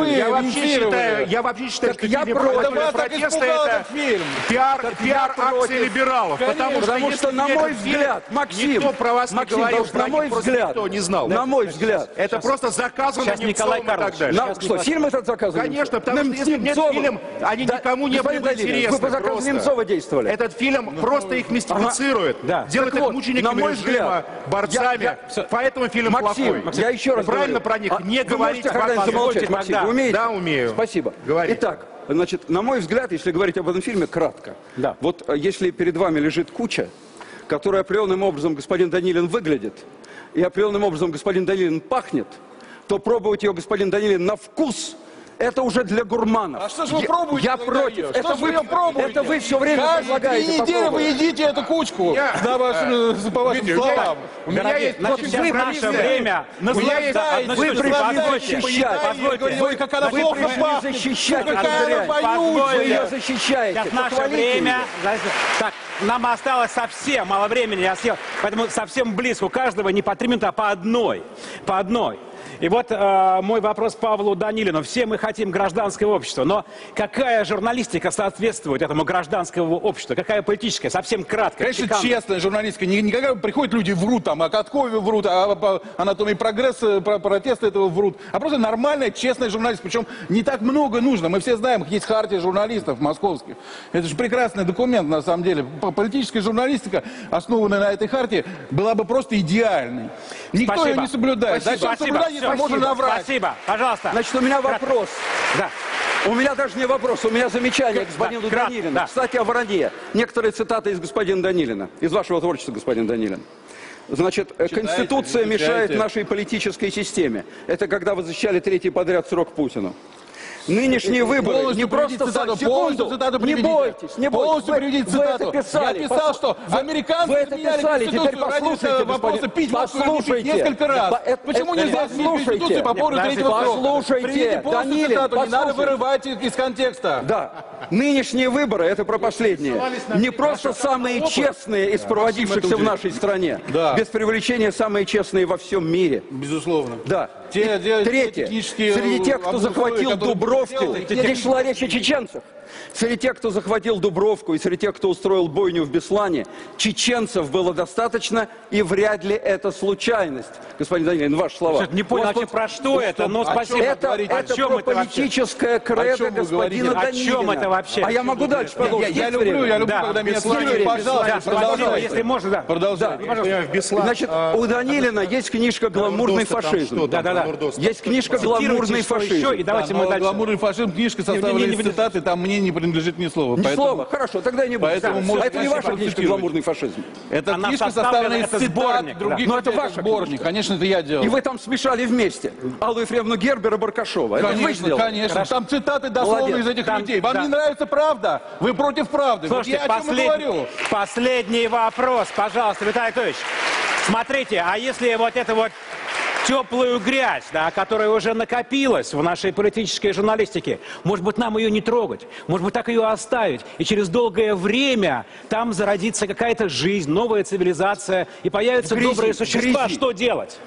вообще считаю, я вообще считаю, Так что я фильм против. «Анатолия Так протеста» испугал это этот фильм. пиар, Так пиар я акции против. либералов. Потому что, Потому если что, на этот мой фильм, взгляд, Максим, никто про вас не Максим, говорил, потому что, на про мой них просто взгляд, никто не знал. на мой взгляд, Это просто заказано Сейчас Николай Немцовым и так Карлович. далее. На- что, фильм этот заказан? Конечно, потому Нем- что если бы нет Немцовым. фильм, они Да, никому не были господин бы Данилин, интересны. Вы по заказу просто. Немцова действовали. Этот фильм просто их мистифицирует, Да. делает Так их вот, мучениками на мой режима, взгляд, борцами. я- я- Поэтому фильм Максим, плохой. я еще раз Правильно говорю. про них А не вы говорить. можете когда-нибудь замолчать, Позвольте Максим? тогда. Вы умеете? Да, умею. Спасибо. Говори. Итак, значит, на мой взгляд, если говорить об этом фильме, кратко. Да. Вот э, если перед вами лежит куча, которая определенным образом господин Данилин выглядит, и определенным образом господин Данилин пахнет, то пробовать ее, господин Данилин, на вкус – это уже для гурманов. А что же вы Я- пробуете Я тогда против. ее? Это Что же вы, вы ее пробуете? это вы все время Каждые предлагаете три недели вы попробовать. едите эту кучку, Я- на вашу- по вашим Дмитрий, у меня- словам. у меня Дорогие, есть значит, очень сейчас правильное наше время. Наслаждайтесь, Вы пришли наслаждайтесь, защищать. поедайте, говорите, ой, как она Вы плохо пришли пахнет, защищать. какая она Андрея. вонючая. Вы ее защищаете. Сейчас наше Похвалите время. ее. Знаете, Так, нам осталось совсем мало времени, я съел, поэтому совсем близко. У каждого не по три минуты, а по одной. По одной. И вот э, мой вопрос Павлу Данилину. Все мы хотим гражданского общества, но какая журналистика соответствует этому гражданскому обществу? Какая политическая? Совсем кратко. Конечно, пикантно. честная журналистика. Не, не когда приходят люди врут, там, о Каткове врут, о, о анатомии прогресса, про протесты этого врут. А просто нормальная, честная журналистика. Причем не так много нужно. Мы все знаем, есть хартия журналистов московских. Это же прекрасный документ, на самом деле. П- Политическая журналистика, основанная на этой хартии, была бы просто идеальной. Никто Спасибо. ее не соблюдает. Спасибо. Зачем Спасибо. соблюдать, если Всё, можно спасибо. наврать? Спасибо. Пожалуйста. Значит, у меня Кратко. вопрос. Да. У меня даже не вопрос, у меня замечание к господину Да, кратко, Данилину. да. Кстати, о вранье. Некоторые цитаты из господина Данилина, из вашего творчества, господин Данилин. Значит, э, Читайте, Конституция изучайте. мешает нашей политической системе. Это когда вы защищали третий подряд срок Путину. Нынешние выборы Полностью не просто... приведите цитату, Секунду, полностью цитату не приведите. бойтесь, не бойтесь. Полностью Вы- приведите вы это цитату. писали. Я писал, что Вы- американцы Вы это меняли писали, теперь Конституцию ради послушайте, вопроса господин. пить водку или не пить Послушайте. несколько раз. Да, это- Почему это- нельзя изменить послушайте. Конституцию по поводу Подождите, третьего срока? послушайте, Приведите полностью Данилин, цитату, не надо послушайте. вырывать из контекста. Да. Нынешние выборы, это про последние, не просто самые честные из проводившихся в нашей стране. Да. Без привлечения самые честные во всем мире. Безусловно. Да. Те- И те- Третье. технические, Среди тех, кто э, захватил которые Дубровку, делали, те- здесь шла речь о чеченцах. Среди тех, кто захватил Дубровку, и среди тех, кто устроил бойню в Беслане, чеченцев было достаточно, и вряд ли это случайность. Господин Данилин, ваши слова. Что-то не понял У вас вообще, тут- про что это, но о чем спасибо. Это, говорите? это О чем про это вообще? политическое О кредо чем вы господина говорите? О чем Данилина. это вообще? А я могу дальше Я, продолжить? я Есть люблю, время? я люблю, Да, когда меня без слушают. времени, Пожалуйста, Да, спасибо, продолжайте. если можно, да. Продолжайте. Значит, у Данилина есть книжка «Гламурный фашизм». Да, да, да. Есть книжка «Гламурный Что еще, фашизм». и давайте Да, мы но дальше. «Гламурный фашизм» книжка составлена Не, не, не, из не, цитаты, там мне не принадлежит ни слова. Ни поэтому- слова. Хорошо, тогда я не буду. Поэтому Да. можете А это не дальше ваша книжка процитировать. «Гламурный фашизм». Эта Она книжка составлена, составлена из это цитат сборник, других да. Но это людей, ваша сборник. книжка. Конечно, это я делал. И вы там смешали вместе Аллу Ефремовну Гербер и Баркашова. Это вы Конечно, сделали. конечно. Хорошо. Там цитаты дословно Молодец. из этих Там- людей. Вам да. не нравится правда? Вы против правды. Вот Слушайте, я о чем и послед- говорю. последний вопрос, пожалуйста, Виталий Анатольевич. Смотрите, а если вот это вот теплую грязь, да, которая уже накопилась в нашей политической журналистике, может быть, нам ее не трогать, может быть, так ее оставить, и через долгое время там зародится какая-то жизнь, новая цивилизация, и появятся В грязи, добрые в существа. грязи. Что делать?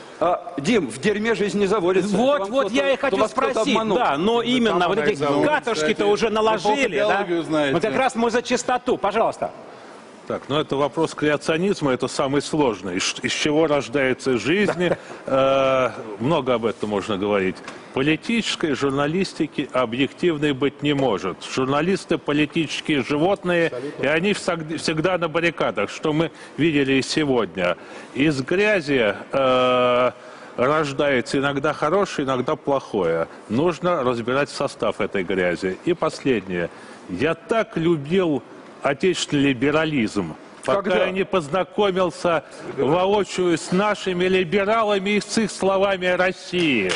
А, Дим, в дерьме жизнь не заводится. Вот, Вам вот кто-то- я и кто хочу вас кто-то спросить, обманул. да, но именно вот эти зовут, катушки-то кстати. уже Вы наложили, да? биологию знаете. Вот как раз мы за чистоту, пожалуйста. Так, ну это вопрос креационизма, это самый сложный. Из, из чего рождается жизнь, э, много об этом можно говорить. Политической журналистики объективной быть не может. Журналисты политические животные, и они всег- всегда на баррикадах, что мы видели и сегодня. Из грязи э, рождается иногда хорошее, иногда плохое. Нужно разбирать состав этой грязи. И последнее. Я так любил отечественный либерализм, пока Когда? я не познакомился воочию с нашими либералами и с их словами о России.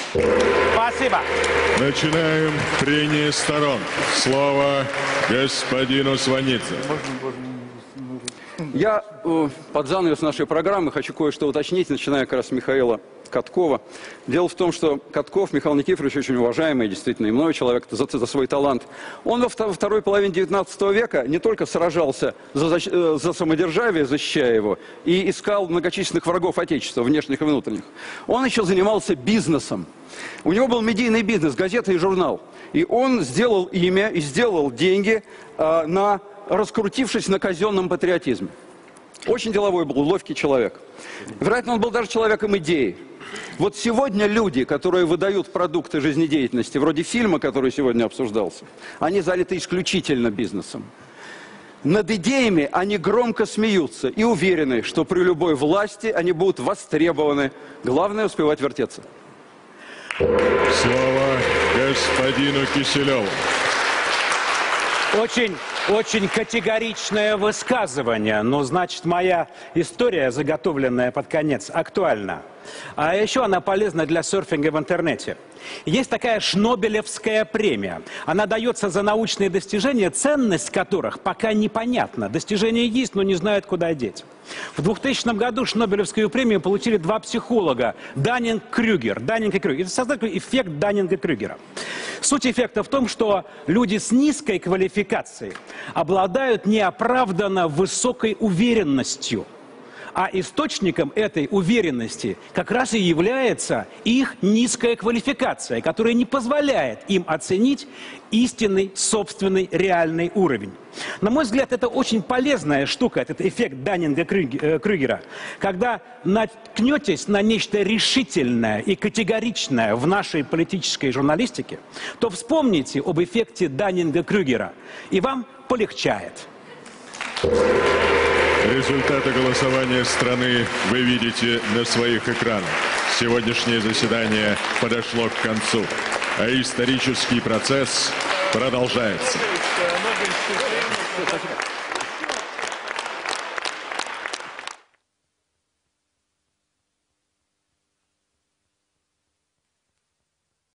Спасибо. Начинаем прение сторон. Слово господину Сванидзе. Я э, под занавес нашей программы хочу кое-что уточнить, начиная как раз с Михаила Каткова. Дело в том, что Катков, Михаил Никифорович, очень уважаемый, действительно, и мной человек за, за свой талант. Он во второй половине девятнадцатого века не только сражался за, за, за самодержавие, защищая его, и искал многочисленных врагов Отечества, внешних и внутренних. Он еще занимался бизнесом. У него был медийный бизнес, газета и журнал. И он сделал имя и сделал деньги э, на, раскрутившись на казенном патриотизме. Очень деловой был, ловкий человек. Вероятно, он был даже человеком идеи. Вот сегодня люди, которые выдают продукты жизнедеятельности, вроде фильма, который сегодня обсуждался, они заняты исключительно бизнесом. Над идеями они громко смеются и уверены, что при любой власти они будут востребованы. Главное — успевать вертеться. Слово господину Киселеву. Очень, очень категоричное высказывание, но значит моя история, заготовленная под конец, актуальна. А еще она полезна для серфинга в интернете. Есть такая Шнобелевская премия. Она дается за научные достижения, ценность которых пока непонятна. Достижения есть, но не знают, куда деть. В двухтысячном году Шнобелевскую премию получили два психолога – Даннинг-Крюгер. Даннинг и Крюгер. Это создатель эффект Даннинга-Крюгера. Суть эффекта в том, что люди с низкой квалификацией обладают неоправданно высокой уверенностью. А источником этой уверенности как раз и является их низкая квалификация, которая не позволяет им оценить истинный, собственный, реальный уровень. На мой взгляд, это очень полезная штука, этот эффект Даннинга-Крюгера. Когда наткнетесь на нечто решительное и категоричное в нашей политической журналистике, то вспомните об эффекте Даннинга-Крюгера, и вам полегчает. Результаты голосования страны вы видите на своих экранах. Сегодняшнее заседание подошло к концу, а исторический процесс продолжается. Спасибо.